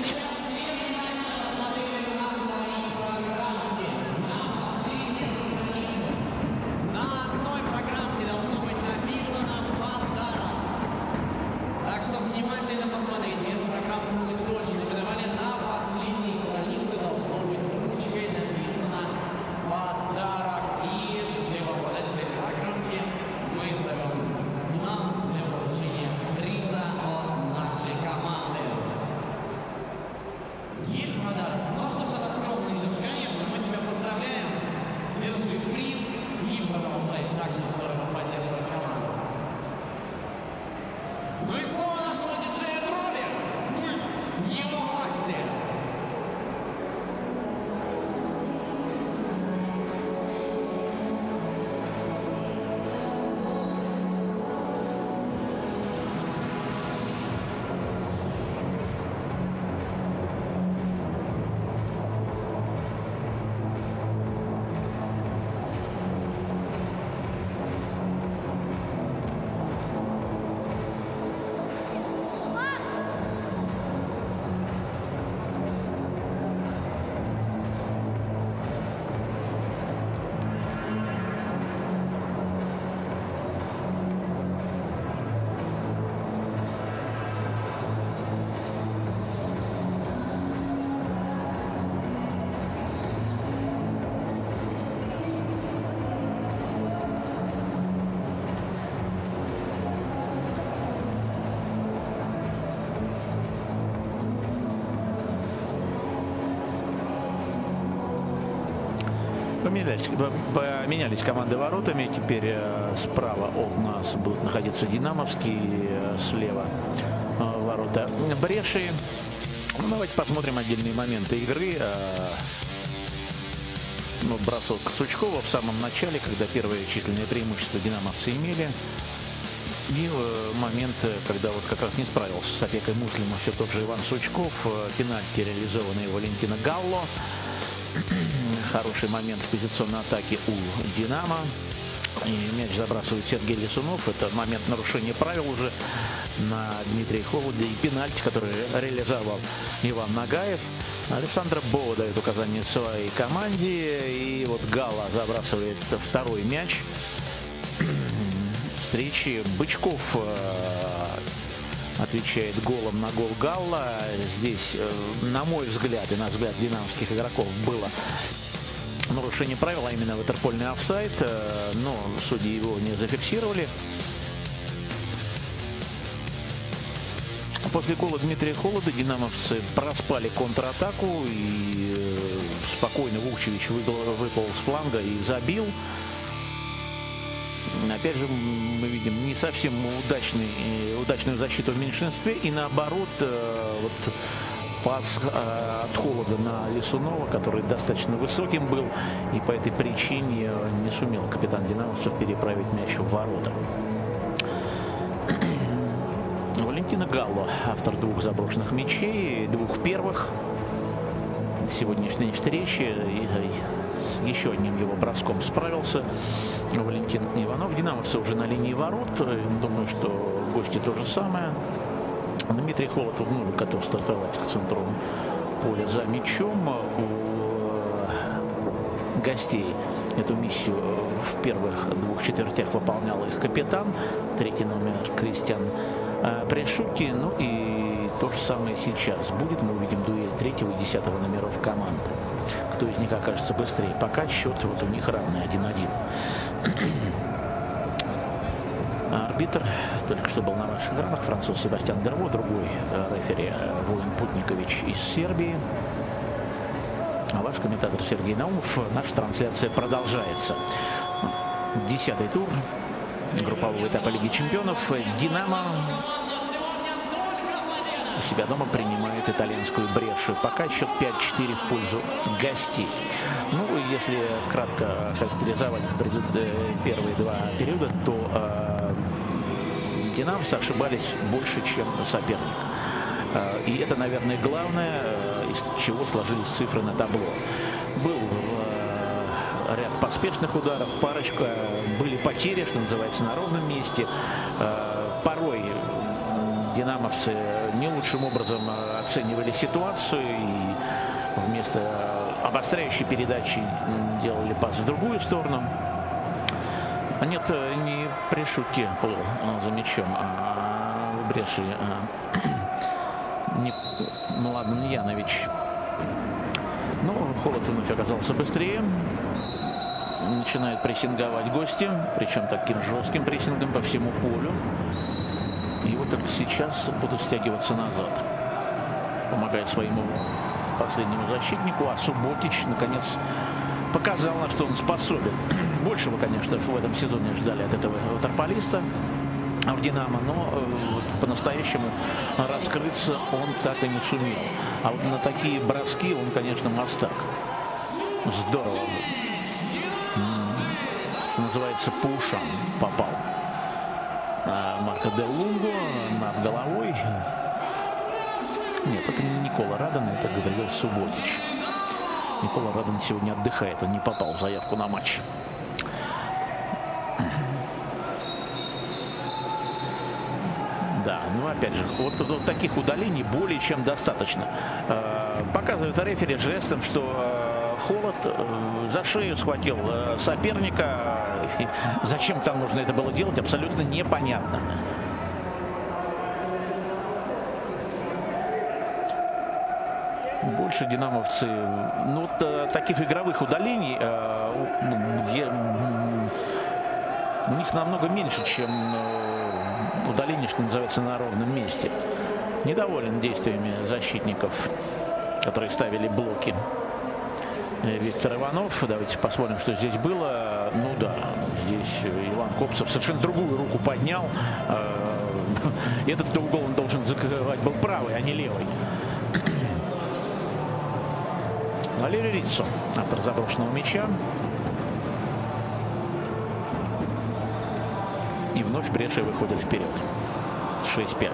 Поменялись команды воротами. Теперь справа от нас будут находиться динамовские, слева ворота Бреши. Давайте посмотрим отдельные моменты игры. Бросок Сучкова в самом начале, когда первое численное преимущество динамовцы имели. И момент, когда вот как раз не справился с опекой Муслима все тот же Иван Сучков. Пенальти, реализованный Валентино Галло. Хороший момент в позиционной атаке у «Динамо». И мяч забрасывает Сергей Лисунов. Это момент нарушения правил уже на Дмитрия Холоде. И пенальти, который реализовал Иван Нагаев. Александр Бова дает указание своей команде. И вот Галла забрасывает второй мяч встречи. Бычков отвечает голом на гол Галла. Здесь, на мой взгляд и на взгляд динамовских игроков, было нарушение правил, а именно ватерпольный офсайд, но судьи его не зафиксировали. После гола Дмитрия Холода динамовцы проспали контратаку, и спокойно Вукчевич выпал с фланга и забил. Опять же, мы видим не совсем удачную защиту в меньшинстве, и наоборот, вот пас от Холода на Лисунова, который достаточно высоким был, и по этой причине не сумел капитан динамовцев переправить мяч в ворота. Валентино Галло, автор двух заброшенных мячей, двух первых сегодняшней встречи, и с еще одним его броском справился Валентин Иванов. Динамовцы уже на линии ворот. Думаю, что гости то же самое. Дмитрий Холод вновь готов стартовать к центру поля за мячом. У гостей эту миссию в первых двух четвертях выполнял их капитан, третий номер Кристиан Прешуки. Ну и то же самое сейчас будет. Мы увидим дуэль третьего и 10-го номеров команды. Кто из них окажется быстрее? Пока счет вот у них равный 1-1. Арбитр только что был на ваших экранах, француз Себастьян Дерво, другой рефери Воин Путникович из Сербии. А ваш комментатор Сергей Наумов. Наша трансляция продолжается. 10-й тур группового этапа Лиги чемпионов. «Динамо» у себя дома принимает итальянскую Брешию. Пока счет 5-4 в пользу гостей. Ну, если кратко характеризовать первые два периода, то динамовцы ошибались больше, чем соперник. И это, наверное, главное, из чего сложились цифры на табло. Был ряд поспешных ударов, парочка, были потери, что называется, на ровном месте. Порой динамовцы не лучшим образом оценивали ситуацию и вместо обостряющей передачи делали пас в другую сторону. Нет, не Пришутки плыл за мячом, а в Брешии Младен Янович. Но Холод вновь оказался быстрее. Начинают прессинговать гости, причем таким жестким прессингом по всему полю. И вот только сейчас будут стягиваться назад. Помогает своему последнему защитнику. А Суботич, наконец, показал, на что он способен. Большего, конечно, в этом сезоне ждали от этого ватерполиста в «Динамо», но по-настоящему раскрыться он так и не сумел. А вот на такие броски он, конечно, мастак. Здорово. Называется, по ушам попал. Марко Дель Лунго над головой. Нет, это не Никола Радан, это Гавриил Суботич. Никола Радан сегодня отдыхает, он не попал в заявку на матч. Да, ну опять же, вот таких удалений более чем достаточно. Показывает рефери жестом, что Холод за шею схватил соперника. Зачем там нужно это было делать, абсолютно непонятно. Больше динамовцы, ну вот таких игровых удалений у них намного меньше, чем удаление, что называется, на ровном месте. Недоволен действиями защитников, которые ставили блоки. Виктор Иванов. Давайте посмотрим, что здесь было. Ну да, здесь Иван Копцев совершенно другую руку поднял. Этот угол он должен закрывать был правый, а не левый. Валерий Риццо, автор заброшенного мяча. И вновь Брешия выходит вперед. 6-5.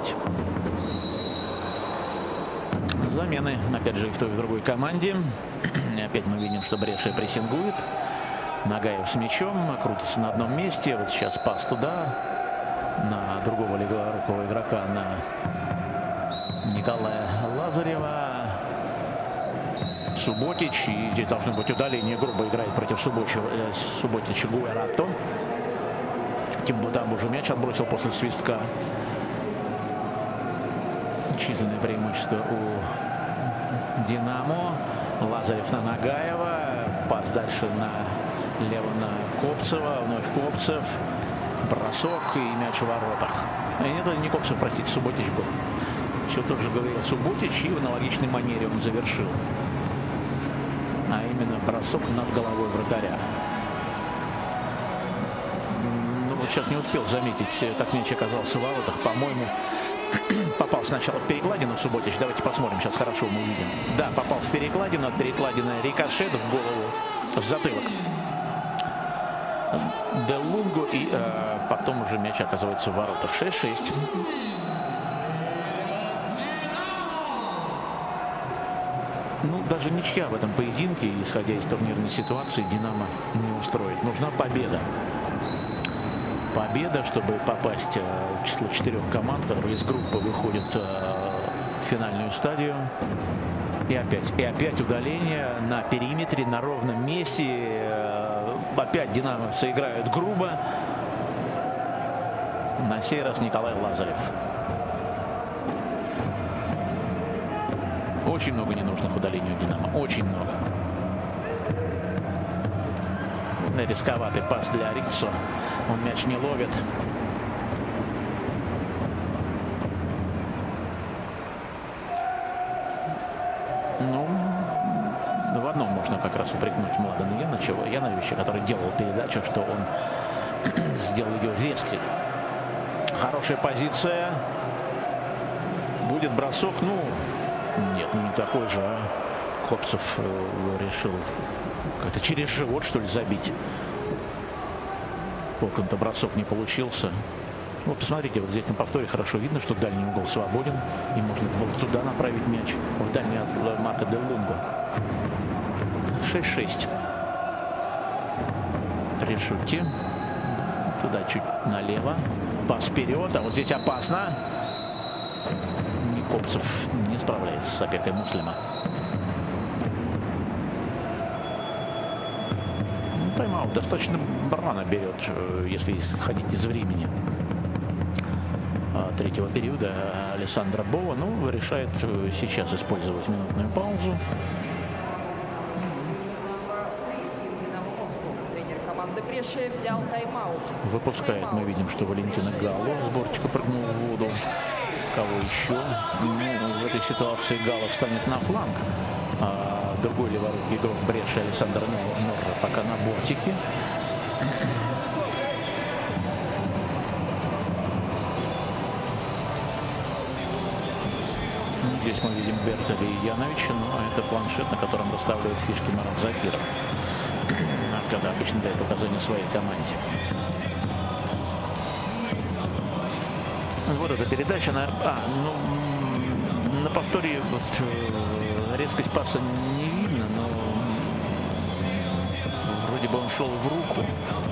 Замены, опять же, и в той, и в другой команде. Опять мы видим, что Брешия прессингует. Нагаев с мячом, крутится на одном месте. Вот сейчас пас туда, на другого леворукого игрока, на Николая Лазарева. Суботич, и здесь должно быть удаление. Грубо играет против Суботича Гуэрато. Там уже мяч отбросил после свистка. Численное преимущество у «Динамо». Лазарев на Нагаева. Пас дальше налево на Копцева. Вновь Копцев. Бросок и мяч в воротах. Нет, это не Копцев, простите, Суботич был. Все тот же говорил Суботич, и в аналогичной манере он завершил. А именно бросок над головой вратаря. Ну вот сейчас не успел заметить, как мяч оказался в воротах. По-моему, попал сначала в перекладину Суботич. Давайте посмотрим, сейчас хорошо мы увидим. Да, попал в перекладину, от перекладины рикошет в голову, в затылок Дель Лунго, и потом уже мяч оказывается в воротах. 6-6. Ну, даже ничья в этом поединке, исходя из турнирной ситуации, «Динамо» не устроит. Нужна победа. Победа, чтобы попасть в число 4 команд, которые из группы выходят в финальную стадию. И опять удаление на периметре, на ровном месте. Опять динамовцы играют грубо. На сей раз Николай Лазарев. Очень много ненужных удалений у «Динамо». Очень много. Рисковатый пас для Риццо. Он мяч не ловит. Ну, в одном можно как раз упрекнуть Младена Яновича, который делал передачу, что он сделал ее резкой. Хорошая позиция. Будет бросок. Ну, нет, ну не такой же. А Копцев решил как-то через живот, что ли, забить. Толком-то бросок не получился. Вот посмотрите, вот здесь на повторе хорошо видно, что дальний угол свободен. И можно было туда направить мяч, в дальний от Марко Дель Лунго. 6-6. Пришутти. Туда чуть налево. Пас вперед. А вот здесь опасно. Копцев не справляется с опекой Муслима. Тайм-аут достаточно рано берет, если исходить из времени третьего периода. Алессандро Бова, ну, решает сейчас использовать минутную паузу. Тренер команды Бреши взял тайм-аут. Выпускает, мы видим, что Валентина Галло с бортика прыгнул в воду. Кого еще? Ну, в этой ситуации Галло встанет на фланг. А другой леворукий игрок Бреши Александр Норра пока на бортике. Здесь мы видим Бертоли и Яновича, но это планшет, на котором расставляет фишки Марат Закиров, когда обычно дает указания своей команде. Вот эта передача, наверное, на повторе вот, резкость паса не видно, но вроде бы он шел в руку.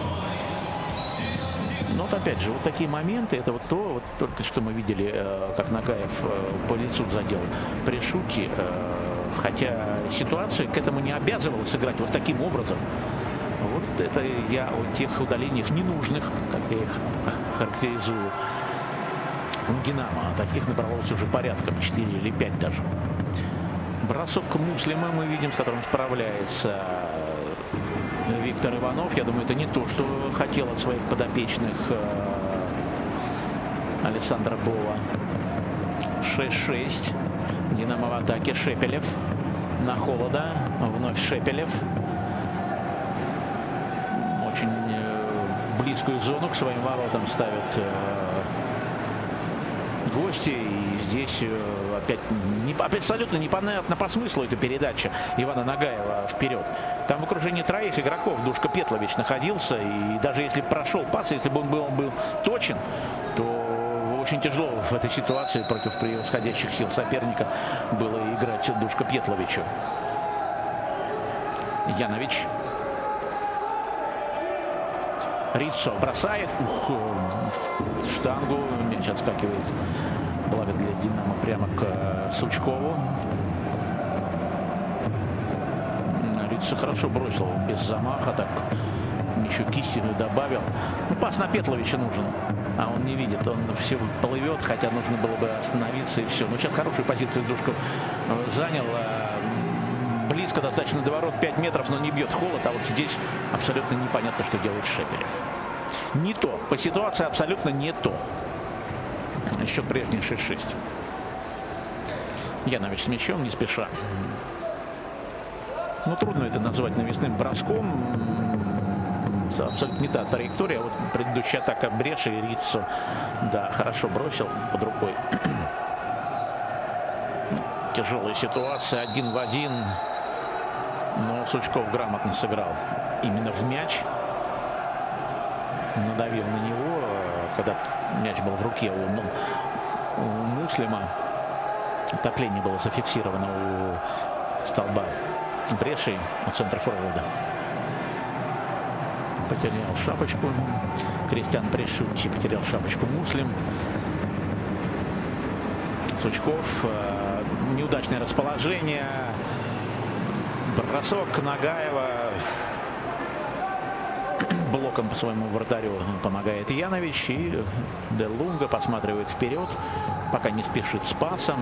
Но вот опять же, вот такие моменты, это вот то, вот только что мы видели, как Нагаев по лицу задел Пришутти, хотя ситуация к этому не обязывала сыграть вот таким образом. Вот это я о тех удалениях ненужных, как я их характеризую, у «Динамо». Таких набралось уже порядком, 4 или 5 даже. Бросок Муслима мы видим, с которым справляется Виктор Иванов. Я думаю, это не то, что хотел от своих подопечных Александра Бова. 6-6. «Динамо» в атаке. Шепелев на Холода. Вновь Шепелев. Очень близкую зону к своим воротам ставит гости. И здесь опять абсолютно непонятно по смыслу эта передача Ивана Нагаева вперед. Там в окружении троих игроков Душка Петлович находился. И даже если прошел пас, если бы он был точен, то очень тяжело в этой ситуации против превосходящих сил соперника было играть Душка Петловичу. Янович. Риццо бросает. Штангу. Мяч отскакивает. Благо для «Динамо» прямо к Сучкову. Риццо хорошо бросил без замаха. Так еще кистью добавил. Ну, пас на Петловича нужен. А он не видит. Он все плывет. Хотя нужно было бы остановиться и все. Но сейчас хорошую позицию Душков занял. Близко достаточно до ворот, 5 метров, но не бьет холод. А вот здесь абсолютно непонятно, что делает Шепелев. Не то. По ситуации абсолютно не то. Счет прежний 6-6. Янович с мячом, не спеша. Ну, трудно это назвать навесным броском. Абсолютно не та траектория. Вот предыдущая атака Бреши и Риццо, да, хорошо бросил под рукой. Тяжелая ситуация, 1 в 1. Но Сучков грамотно сыграл именно в мяч. Надавил на него, когда мяч был в руке у Муслима. Отопление было зафиксировано у столба Бреши, у центра форварда. Потерял шапочку Кристиан Пришутти, потерял шапочку Муслим. Сучков. Неудачное расположение. Бросок Нагаева. Блоком по своему вратарю помогает Янович. И Дель Лунго посматривает вперед. Пока не спешит с пасом.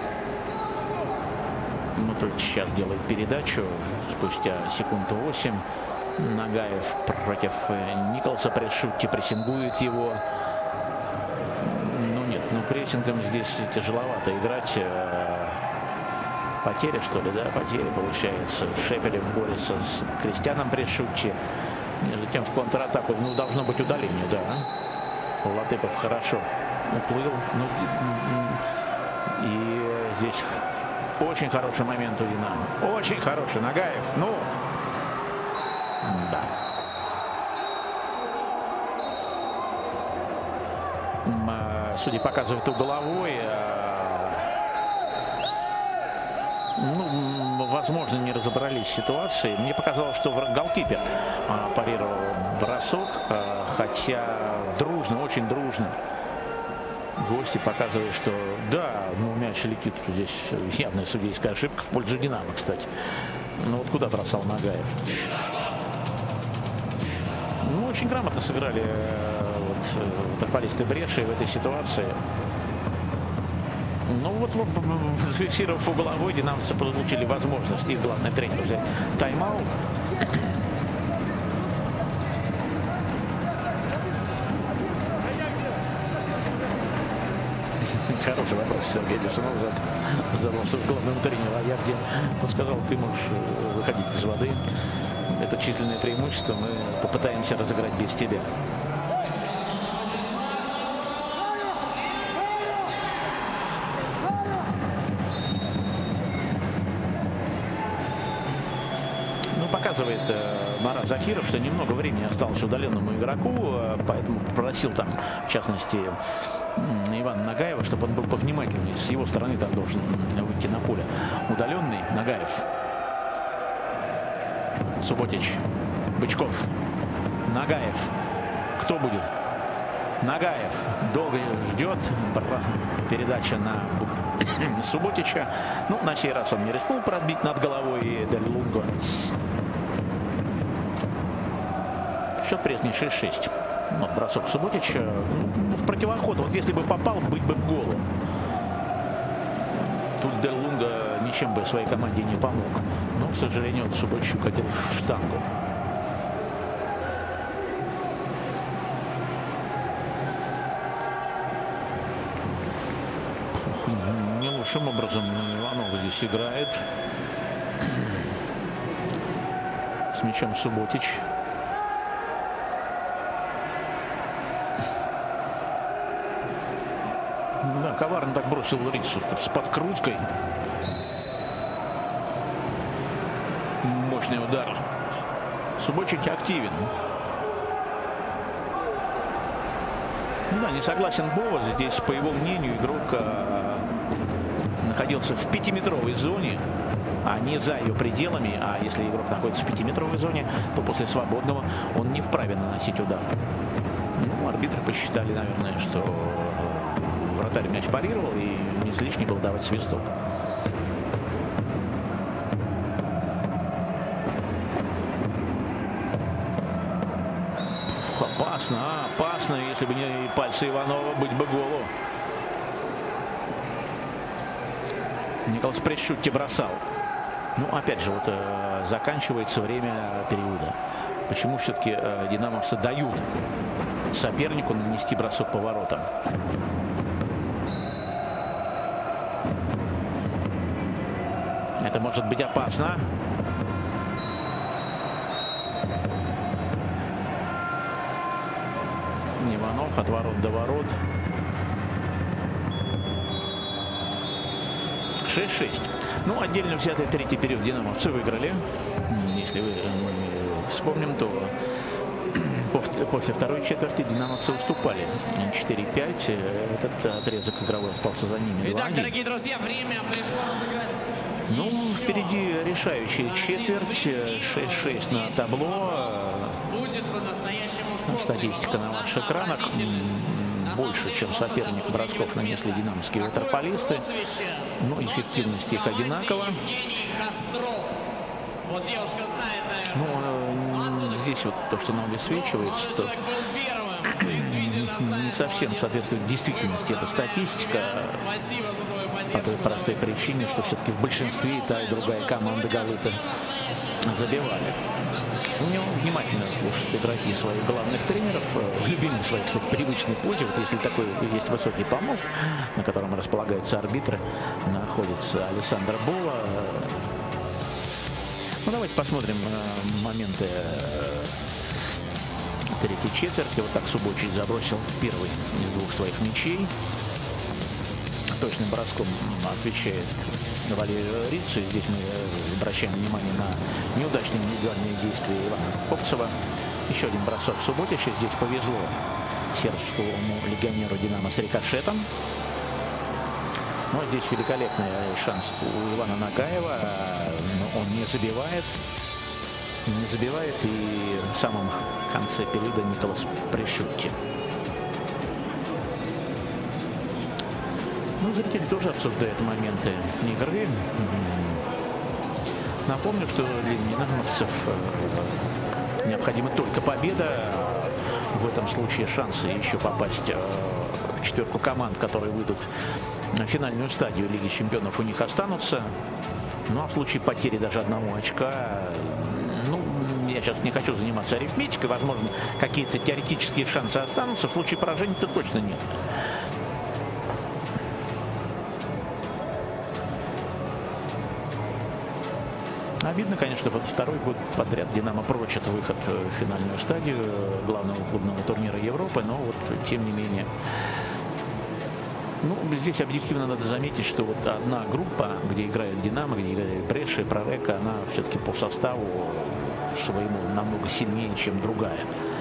Но только сейчас делает передачу. Спустя секунд 8. Нагаев против Николаса Пришутти прессингует его. Ну нет, ну прессингом здесь тяжеловато играть. Потеря, что ли, да? Потеря, получается. Шепелев борется с Кристианом Пришутчи. Между тем в контратаку, ну, должно быть удаление, да. Латыпов хорошо уплыл. Ну, и здесь очень хороший момент у Динамо. Очень хороший. Нагаев. Ну, да. Судья показывает угловой. Ну, возможно, не разобрались в ситуации. Мне показалось, что голкипер парировал бросок, хотя дружно, очень дружно. Гости показывают, что да, ну, мяч летит. Здесь явная судейская ошибка в пользу Динамо, кстати. Ну вот куда бросал Нагаев? Ну, очень грамотно сыграли футболисты Бреши в этой ситуации. Ну вот, зафиксировав угловой, динамовцы получили возможность, и главный тренер взять тайм-аут. Хороший вопрос Сергей Дюсунов задал своему главному тренеру. А я где? Он сказал, ты можешь выходить из воды. Это численное преимущество. Мы попытаемся разыграть без тебя. Показывает Марат Закиров, что немного времени осталось удаленному игроку, поэтому попросил там, в частности, Ивана Нагаева, чтобы он был повнимательнее. С его стороны там должен выйти на поле удаленный Нагаев. Суботич, Бычков, Нагаев. Кто будет? Нагаев долго ждет. Передача на Суботича. Ну, на сей раз он не рискнул пробить над головой Дель Лунго. Счет прежний 6-6. Вот бросок Суботича. Ну, в противоход. Вот если бы попал, быть бы в голу. Тут Дель Лунго ничем бы своей команде не помог. Но, к сожалению, Суботич укатил в штангу. Не лучшим образом Иванов здесь играет. С мячом Суботич. Да, коварно так бросил Рицу с подкруткой. Мощный удар. Суботич активен. Да, не согласен Бова. Здесь, по его мнению, игрок находился в 5-метровой зоне, а не за ее пределами. А если игрок находится в 5-метровой зоне, то после свободного он не вправе наносить удар. Ну, арбитры посчитали, наверное, что вратарь мяч парировал и не излишне было давать свисток. Опасно, опасно. Если бы не пальцы Иванова, быть бы голу. Николас Пришутчи бросал. Ну, опять же, вот заканчивается время периода. Почему все-таки динамовцы дают сопернику нанести бросок по воротам? Это может быть опасно. Иванов от ворот до ворот. 6-6. Ну, отдельно взятый третий период динамовцы выиграли. Если вы вспомним, то после второй четверти динамовцы уступали 4-5. Этот отрезок игровой остался за ними 2-1. Итак, дорогие друзья, время пришло разыграть. Ну, впереди решающая четверть. 6-6 на табло. Будет по-настоящему Статистика на ваших экранах. Больше, чем соперник бросков, нанесли динамовские ватерполисты. Но эффективность их одинакова. Вот девушка знает, наверное. Ну, здесь вот то, что нам высвечивается, что не совсем соответствует действительности эта статистика. По той простой причине, что все-таки в большинстве и та, и другая команда голы-то забивали. У него внимательно слушают игроки своих главных тренеров, в любимой своей, кстати, привычной позе. Вот если такой есть высокий помост, на котором располагаются арбитры, находится Александр Бова. Ну, давайте посмотрим моменты третьей четверти. Вот так Субботич забросил первый из двух своих мячей. Точным броском отвечает Валерий Риццу. Здесь мы обращаем внимание на неудачные индивидуальные действия Ивана Копцева. Еще один бросок Субботича. Здесь повезло сербскому легионеру «Динамо» с рикошетом. Ну, а здесь великолепный шанс у Ивана Нагаева. Но он не забивает. Не забивает. И в самом конце периода Николас Прешутти. Ну, зрители тоже обсуждают моменты игры. Напомню, что для динамовцев необходима только победа. В этом случае шансы еще попасть в четверку команд, которые выйдут на финальную стадию Лиги Чемпионов, у них останутся. Ну, а в случае потери даже одного очка, ну, я сейчас не хочу заниматься арифметикой, возможно, какие-то теоретические шансы останутся. В случае поражения-то точно нет. Обидно, конечно, вот второй год подряд «Динамо» прочит выход в финальную стадию главного клубного турнира Европы, но вот тем не менее. Ну, здесь объективно надо заметить, что вот одна группа, где играет «Динамо», где играет Бреша и Прорека, она все-таки по составу своему намного сильнее, чем другая.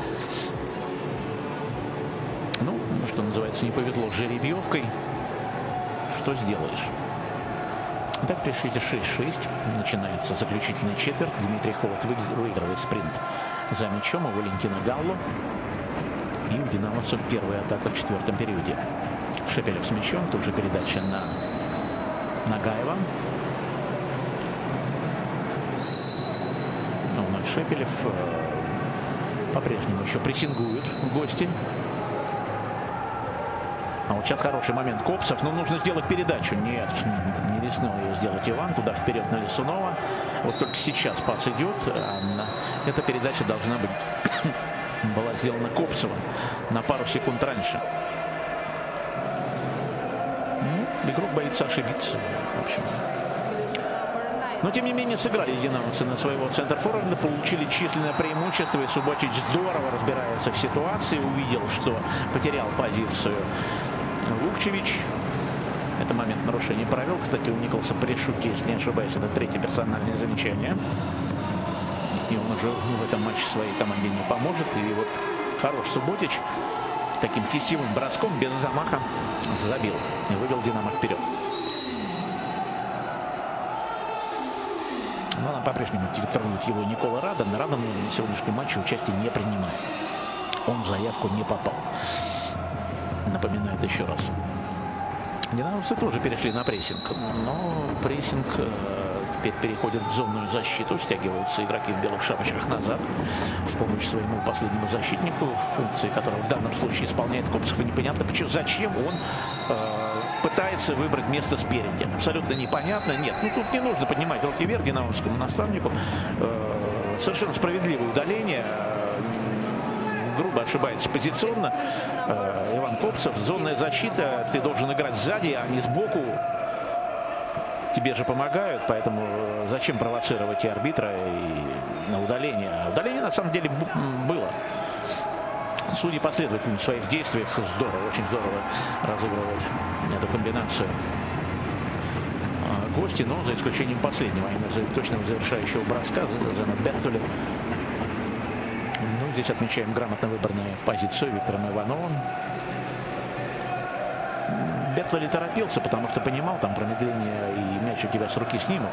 Ну, что называется, не повезло с жеребьевкой. Что сделаешь? Так, при счете 6-6 начинается заключительная четверть. Дмитрий Холод выигрывает спринт за мячом у Валентина Галло. И у динамовцев первая атака в четвертом периоде. Шепелев с мячом, тут же передача на Нагаева. Вновь Шепелев. По-прежнему еще прессингуют гости. А вот сейчас хороший момент Копцев, но нужно сделать передачу. Нет, не рискнул ее сделать Иван. Туда вперед на Лисунова. Вот только сейчас пас идет. Эта передача должна быть была сделана Копцевым на пару секунд раньше. Ну, игрок боится ошибиться. В общем. Но, тем не менее, сыграли динамовцы на своего центр-форварда, получили численное преимущество, и Субботич здорово разбирается в ситуации, увидел, что потерял позицию Вукчевич. Это момент нарушения провел. Кстати, у Николаса Прешутти, если не ошибаюсь, это третье персональное замечание. И он уже в этом матче своей команде не поможет. И вот хорош Субботич таким кистевым броском без замаха забил и вывел «Динамо» вперед. Но нам по-прежнему тренирует его Никола Радан. Радан на сегодняшнем матче участие не принимает. Он в заявку не попал. Напоминает еще раз. Динамовцы тоже перешли на прессинг. Но прессинг теперь переходит в зонную защиту. Стягиваются игроки в белых шапочках назад в помощь своему последнему защитнику, функции которого в данном случае исполняет Копцев. И непонятно, почему, зачем он пытается выбрать место спереди. Абсолютно непонятно. Нет, ну тут не нужно поднимать руки вверх динамовскому наставнику. Совершенно справедливое удаление. Грубо ошибается позиционно Иван Копцев. Зонная защита. Ты должен играть сзади, а не сбоку. Тебе же помогают, поэтому зачем провоцировать и арбитра, и на удаление? Удаление на самом деле было. Судьи последовательны в своих действиях. Здорово, очень здорово разыгрывают эту комбинацию гости, но за исключением последнего, именно точного завершающего броска за Бертоли. Ну, здесь отмечаем грамотно выбранную позицию Виктором Ивановым. Бертоли торопился, потому что понимал, там промедление и мяч у тебя с руки снимут.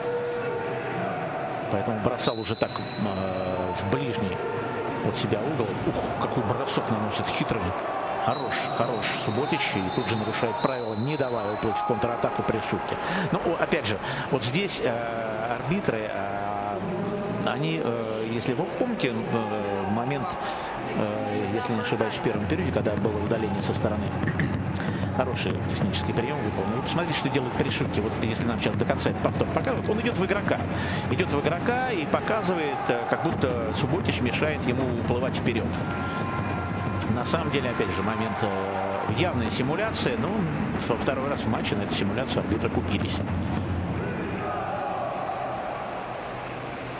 Поэтому бросал уже так в ближний от себя угол. Ух, какой бросок наносит хитрый. Хорош Субботич. И тут же нарушает правила, не давая уплыть в контратаку при шутке. Но опять же, вот здесь арбитры, они, если вы помните, момент, если не ошибаюсь, в первом периоде, когда было удаление со стороны, хороший технический прием выполнен. Вы посмотрите, что делает Прешутти. Вот если нам сейчас до конца этот повтор показывают, он идет в игрока. Идет в игрока и показывает, как будто Субботич мешает ему уплывать вперед. На самом деле, опять же, момент явная симуляция. Но во второй раз в матче на эту симуляцию арбитры купились.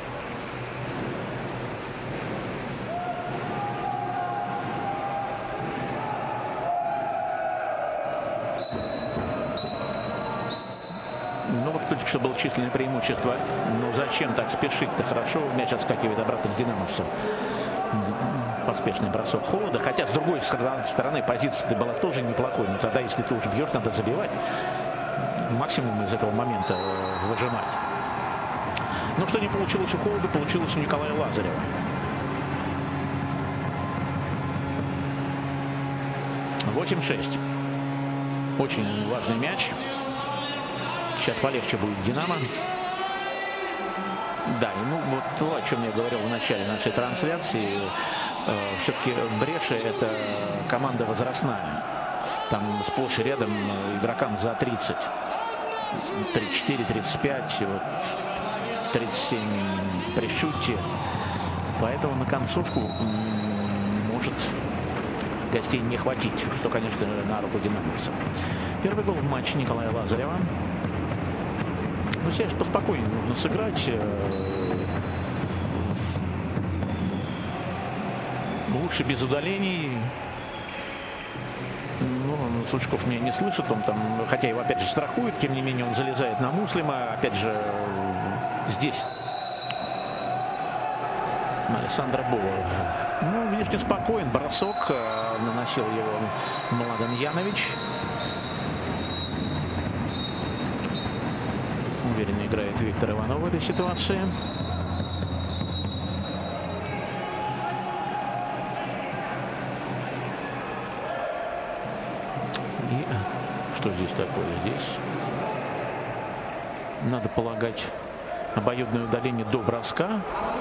Ну вот только что было численное преимущество. Ну зачем так спешить-то? Хорошо, мяч отскакивает обратно к динамовцам. Поспешный бросок Холода. Хотя, с другой стороны, позиция была тоже неплохой. Но тогда, если ты уже бьешь, надо забивать. Максимум из этого момента выжимать. Ну, что не получилось у Холода, получилось у Николая Лазарева. (8-6). Очень важный мяч. Сейчас полегче будет Динамо. Да, ну вот то, о чем я говорил в начале нашей трансляции. Все-таки Бреши — это команда возрастная. Там сплошь и рядом игрокам за 30. 34, 35, вот, 37 при шуте. Поэтому на концовку может гостей не хватить, что, конечно, на руку динамовцам. Первый гол в матче Николая Лазарева. Ну, сейчас поспокойнее нужно сыграть. Лучше без удалений. Ну, Сучков меня не слышит. Он там, хотя его опять же страхует, тем не менее он залезает на Муслима. Опять же, здесь Александр Бова. Ну, внешне спокоен. Бросок. Наносил его Младен Янович. Уверенно играет Виктор Иванов в этой ситуации. И что здесь такое? Здесь, надо полагать, обоюдное удаление до броска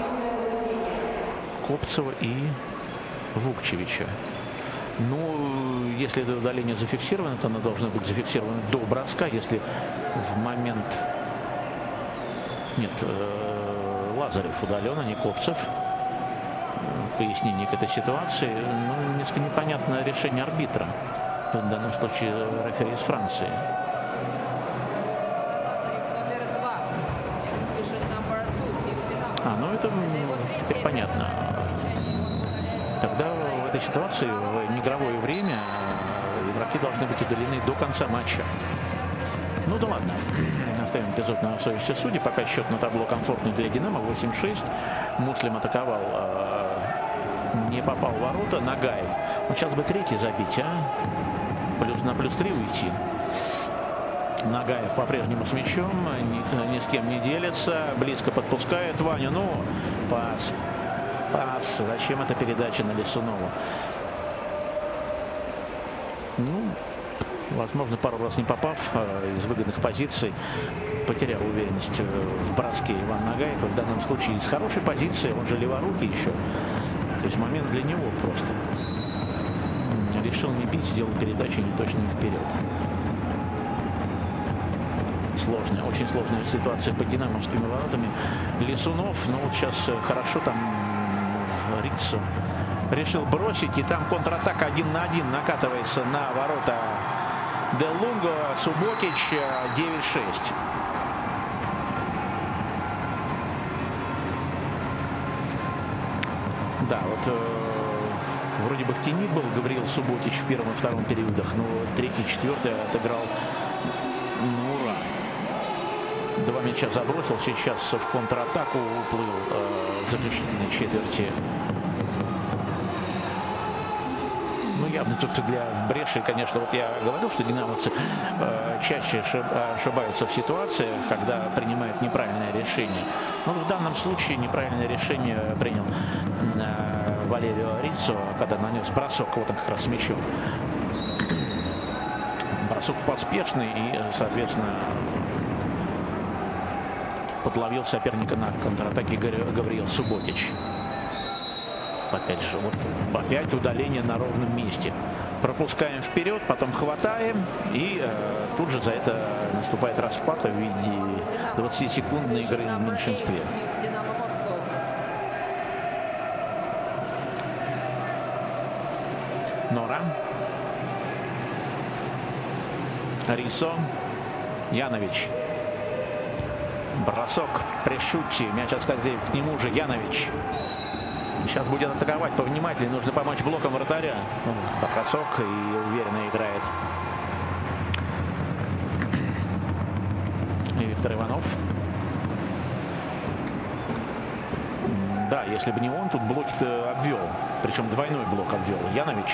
Копцева и Вукчевича. Ну, если это удаление зафиксировано, то оно должно быть зафиксировано до броска. Если в момент... Нет, Лазарев удален, а не Копцев. Пояснение к этой ситуации. Ну, несколько непонятное решение арбитра. В данном случае рефери из Франции. Ну это теперь понятно. Тогда в этой ситуации в неигровое время игроки должны быть удалены до конца матча. Ну да ладно. Оставим эпизод на совести судей. Пока счет на табло комфортный для Динамо. 8-6. Муслим атаковал. Не попал в ворота. Нагаев. Вот сейчас бы третий забить, на +3 уйти. Нагаев по-прежнему с мячом. Ни с кем не делится. Близко подпускает Ваню. Ну, пас. Пас. Зачем эта передача на Лисунову? Ну, возможно, пару раз не попав из выгодных позиций, потерял уверенность в броске Иван Нагаев. В данном случае из хорошей позиции, он же леворукий еще. То есть момент для него просто. Решил не бить, сделал передачу неточную вперед. Сложная, очень сложная ситуация под динамовскими воротами. Лисунов, ну вот сейчас хорошо там Риццо решил бросить, и там контратака 1 на 1 накатывается на ворота Де Лунго. Суботич 9-6. Да, вот вроде бы в тени был Гавриил Суботич в первом и втором периодах, но третий, четвертый отыграл на ура. 2 мяча забросил, сейчас в контратаку уплыл в заключительной четверти. Ну, явно тут для Бреши, конечно, вот я говорил, что динамовцы чаще ошибаются в ситуациях, когда принимают неправильное решение. Но в данном случае неправильное решение принял Валерио Риццо, когда нанес бросок, вот он как раз с мячом. Бросок поспешный и, соответственно, подловил соперника на контратаке Гавриил Суботич. Опять же, вот опять удаление на ровном месте. Пропускаем вперед, потом хватаем, и тут же за это наступает расплата в виде 20-секундной игры в меньшинстве. Нора. Рисо. Янович. Бросок при шуте. Мяч отскакивает к нему же Янович. Сейчас будет атаковать повнимательнее. Нужно помочь блоком вратаря. Бросок и уверенно играет Виктор Иванов. Да, если бы не он, тут блоки-то обвел. Причем двойной блок обвел Янович.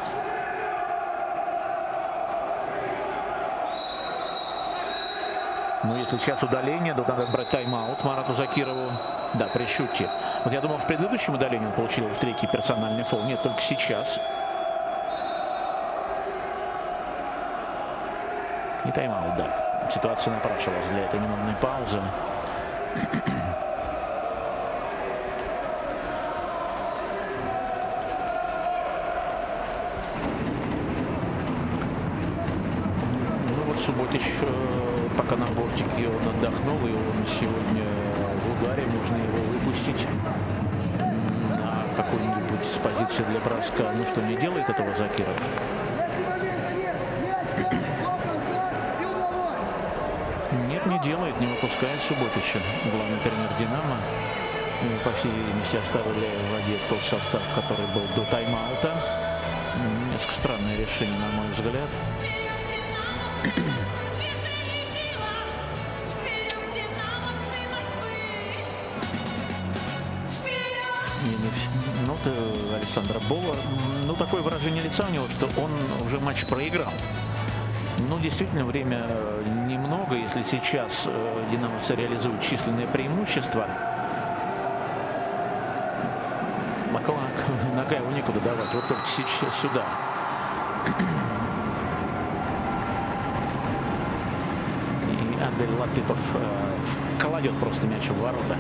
Ну, если сейчас удаление, то надо брать тайм-аут Марату Закирову. Да, при шуте. Вот я думал, в предыдущем удалении он получил третий персональный фол. Нет, только сейчас. И тайм-аут, да. Ситуация напрашивалась для этой минутной паузы. Ну вот Субботич пока на бортике он отдохнул, и он сегодня в ударе, можно его выпустить на какой-нибудь с позиции для броска. Ну что, не делает этого Закиров? Нет, не делает, не выпускает Субботича. Главный тренер «Динамо». По всей видимости, оставили в воде тот состав, который был до тайм-аута. Несколько странное решение, на мой взгляд. Ну, ты, Александра Бола. Ну, такое выражение лица у него, что он уже матч проиграл. Ну, действительно, время немного. Если сейчас динамовцы реализуют численное преимущество, Нагаеву некуда давать. Вот только сейчас сюда. И Адель Латыпов кладет просто мяч в ворота.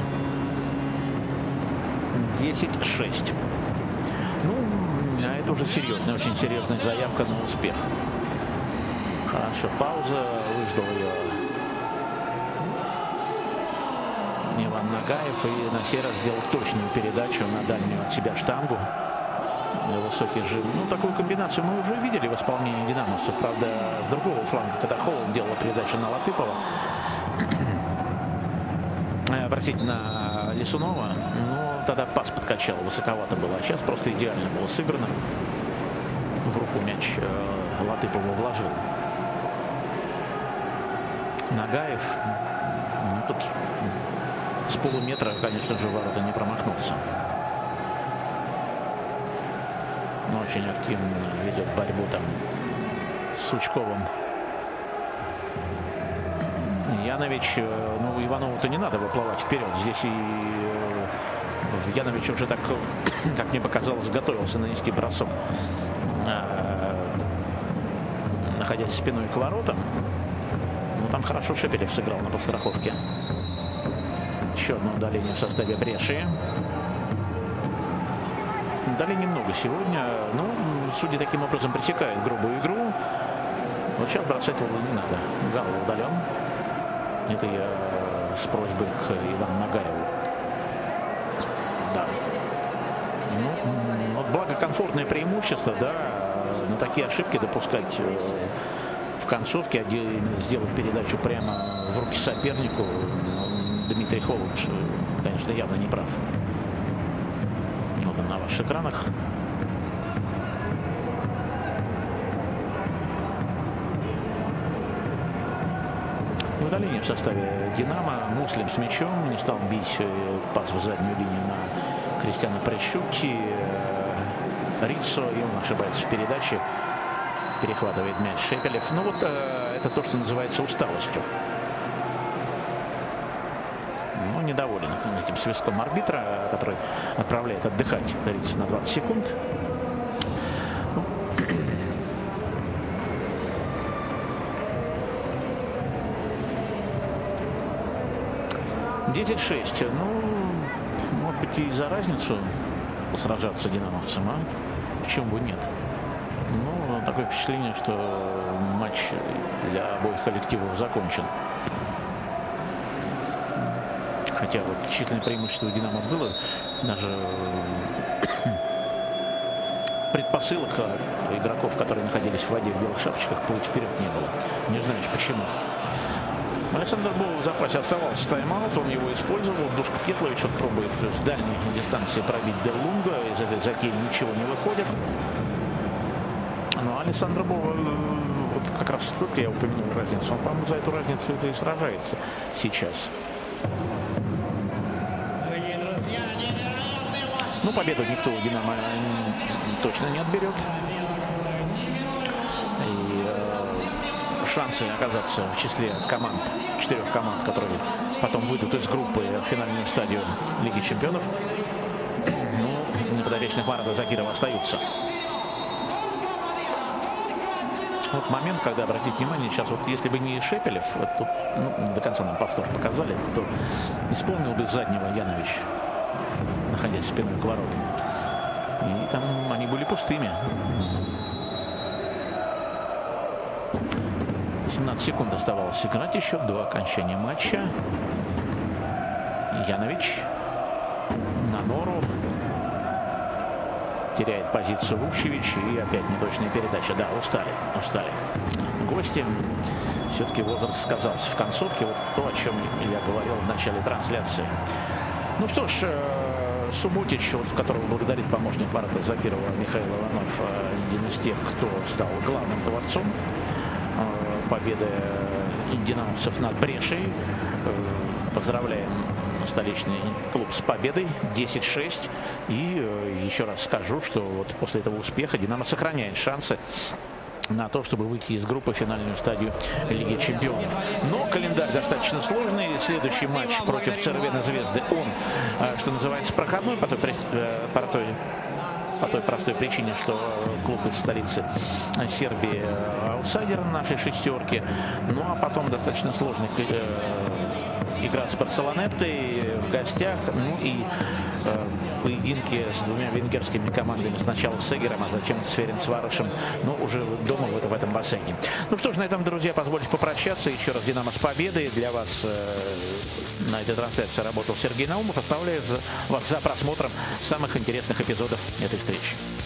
10-6. Ну, а это уже серьезная, очень серьезная заявка на успех. Хорошо, пауза, выждал ее Иван Нагаев, и на сей раз сделал точную передачу на дальнюю от себя штангу. Высокий жим. Ну, такую комбинацию мы уже видели в исполнении динамовцев. Правда, с другого фланга, когда Холланд делал передачу на Латыпова. Простите, на Лисунова. Ну, тогда пас подкачал, высоковато было. А сейчас просто идеально было сыграно. В руку мяч Латыпова вложил Нагаев. Ну, тут с полуметра, конечно же, ворота не промахнулся. Но очень активно ведет борьбу там с Сучковым Янович. Ну, Иванову-то не надо выплывать вперед. Здесь и Янович уже так, как мне показалось, готовился нанести бросок, находясь спиной к воротам. Ну, там хорошо Шепелев сыграл на подстраховке. Еще одно удаление в составе Бреши. Удалений много сегодня. Ну, судьи таким образом пресекают грубую игру. Вот сейчас бросать его не надо. Гал удален. Это я с просьбой к Ивану Нагаеву. Да. Ну, вот благо комфортное преимущество, да, на такие ошибки допускать в концовке, сделать передачу прямо в руки сопернику, Дмитрий Холодж, конечно, явно не прав. Вот он на ваших экранах. Удаление в составе «Динамо». Муслим с мячом, не стал бить пас в заднюю линию на Кристиана Прещутти. Риццо, и он ошибается в передаче. Перехватывает мяч Шепелев. Ну вот это то, что называется усталостью. Ну, недоволен этим свистком арбитра, который отправляет отдыхать Риццо на 20 секунд. 10-6. Ну, может быть, и за разницу сражаться динамовцам, а? Почему бы нет? Ну, такое впечатление, что матч для обоих коллективов закончен. Хотя вот численное преимущество у «Динамо» было, даже предпосылок игроков, которые находились в воде в белых шапочках, плыть вперед не было. Не знаешь почему. Александр Бола в запасе оставался тайм-аут, он его использовал. Душка Кетлович пробует с дальней дистанции пробить Дерлунга. Из этой затеи ничего не выходит. Но Александр Бола вот как раз только я упомянул разницу, он, по-моему, за эту разницу это и сражается сейчас. Ну, победу никто у «Динамо» точно не отберет. И шансы оказаться в числе команд, 4 команд, которые потом выйдут из группы в финальную стадию Лиги Чемпионов, ну, на подопечных Марата Закирова остаются. Вот момент, когда, обратите внимание, сейчас вот если бы не Шепелев, вот тут, ну, до конца нам повтор показали, то исполнил бы заднего Янович, находясь спиной к воротам. И там они были пустыми. 17 секунд оставалось сыграть еще до окончания матча. Янович на нору. Теряет позицию Вукчевич. И опять неточная передача. Да, устали. Гости. Все-таки возраст сказался в концовке. Вот то, о чем я говорил в начале трансляции. Ну что ж, Субботич, вот, которого благодарит помощник Марата Закирова Михаил Иванов, один из тех, кто стал главным творцом победы динамовцев над Брешей. Поздравляем столичный клуб с победой 10-6. И еще раз скажу, что вот после этого успеха «Динамо» сохраняет шансы на то, чтобы выйти из группы в финальную стадию Лиги Чемпионов. Но календарь достаточно сложный. Следующий матч против Цервена Звезды, он, что называется, проходной по той простой причине, что клуб из столицы Сербии аутсайдер нашей шестерки. Ну а потом достаточно сложный игра с Барселонеттой в гостях. Ну и поединки с двумя венгерскими командами. Сначала с Эгером, а затем с Ференцварушем. Но уже дома в этом бассейне. Ну что ж, на этом, друзья, позвольте попрощаться. Еще раз «Динамо» с победой. Для вас на этой трансляции работал Сергей Наумов. Оставляю вас за просмотром самых интересных эпизодов этой встречи.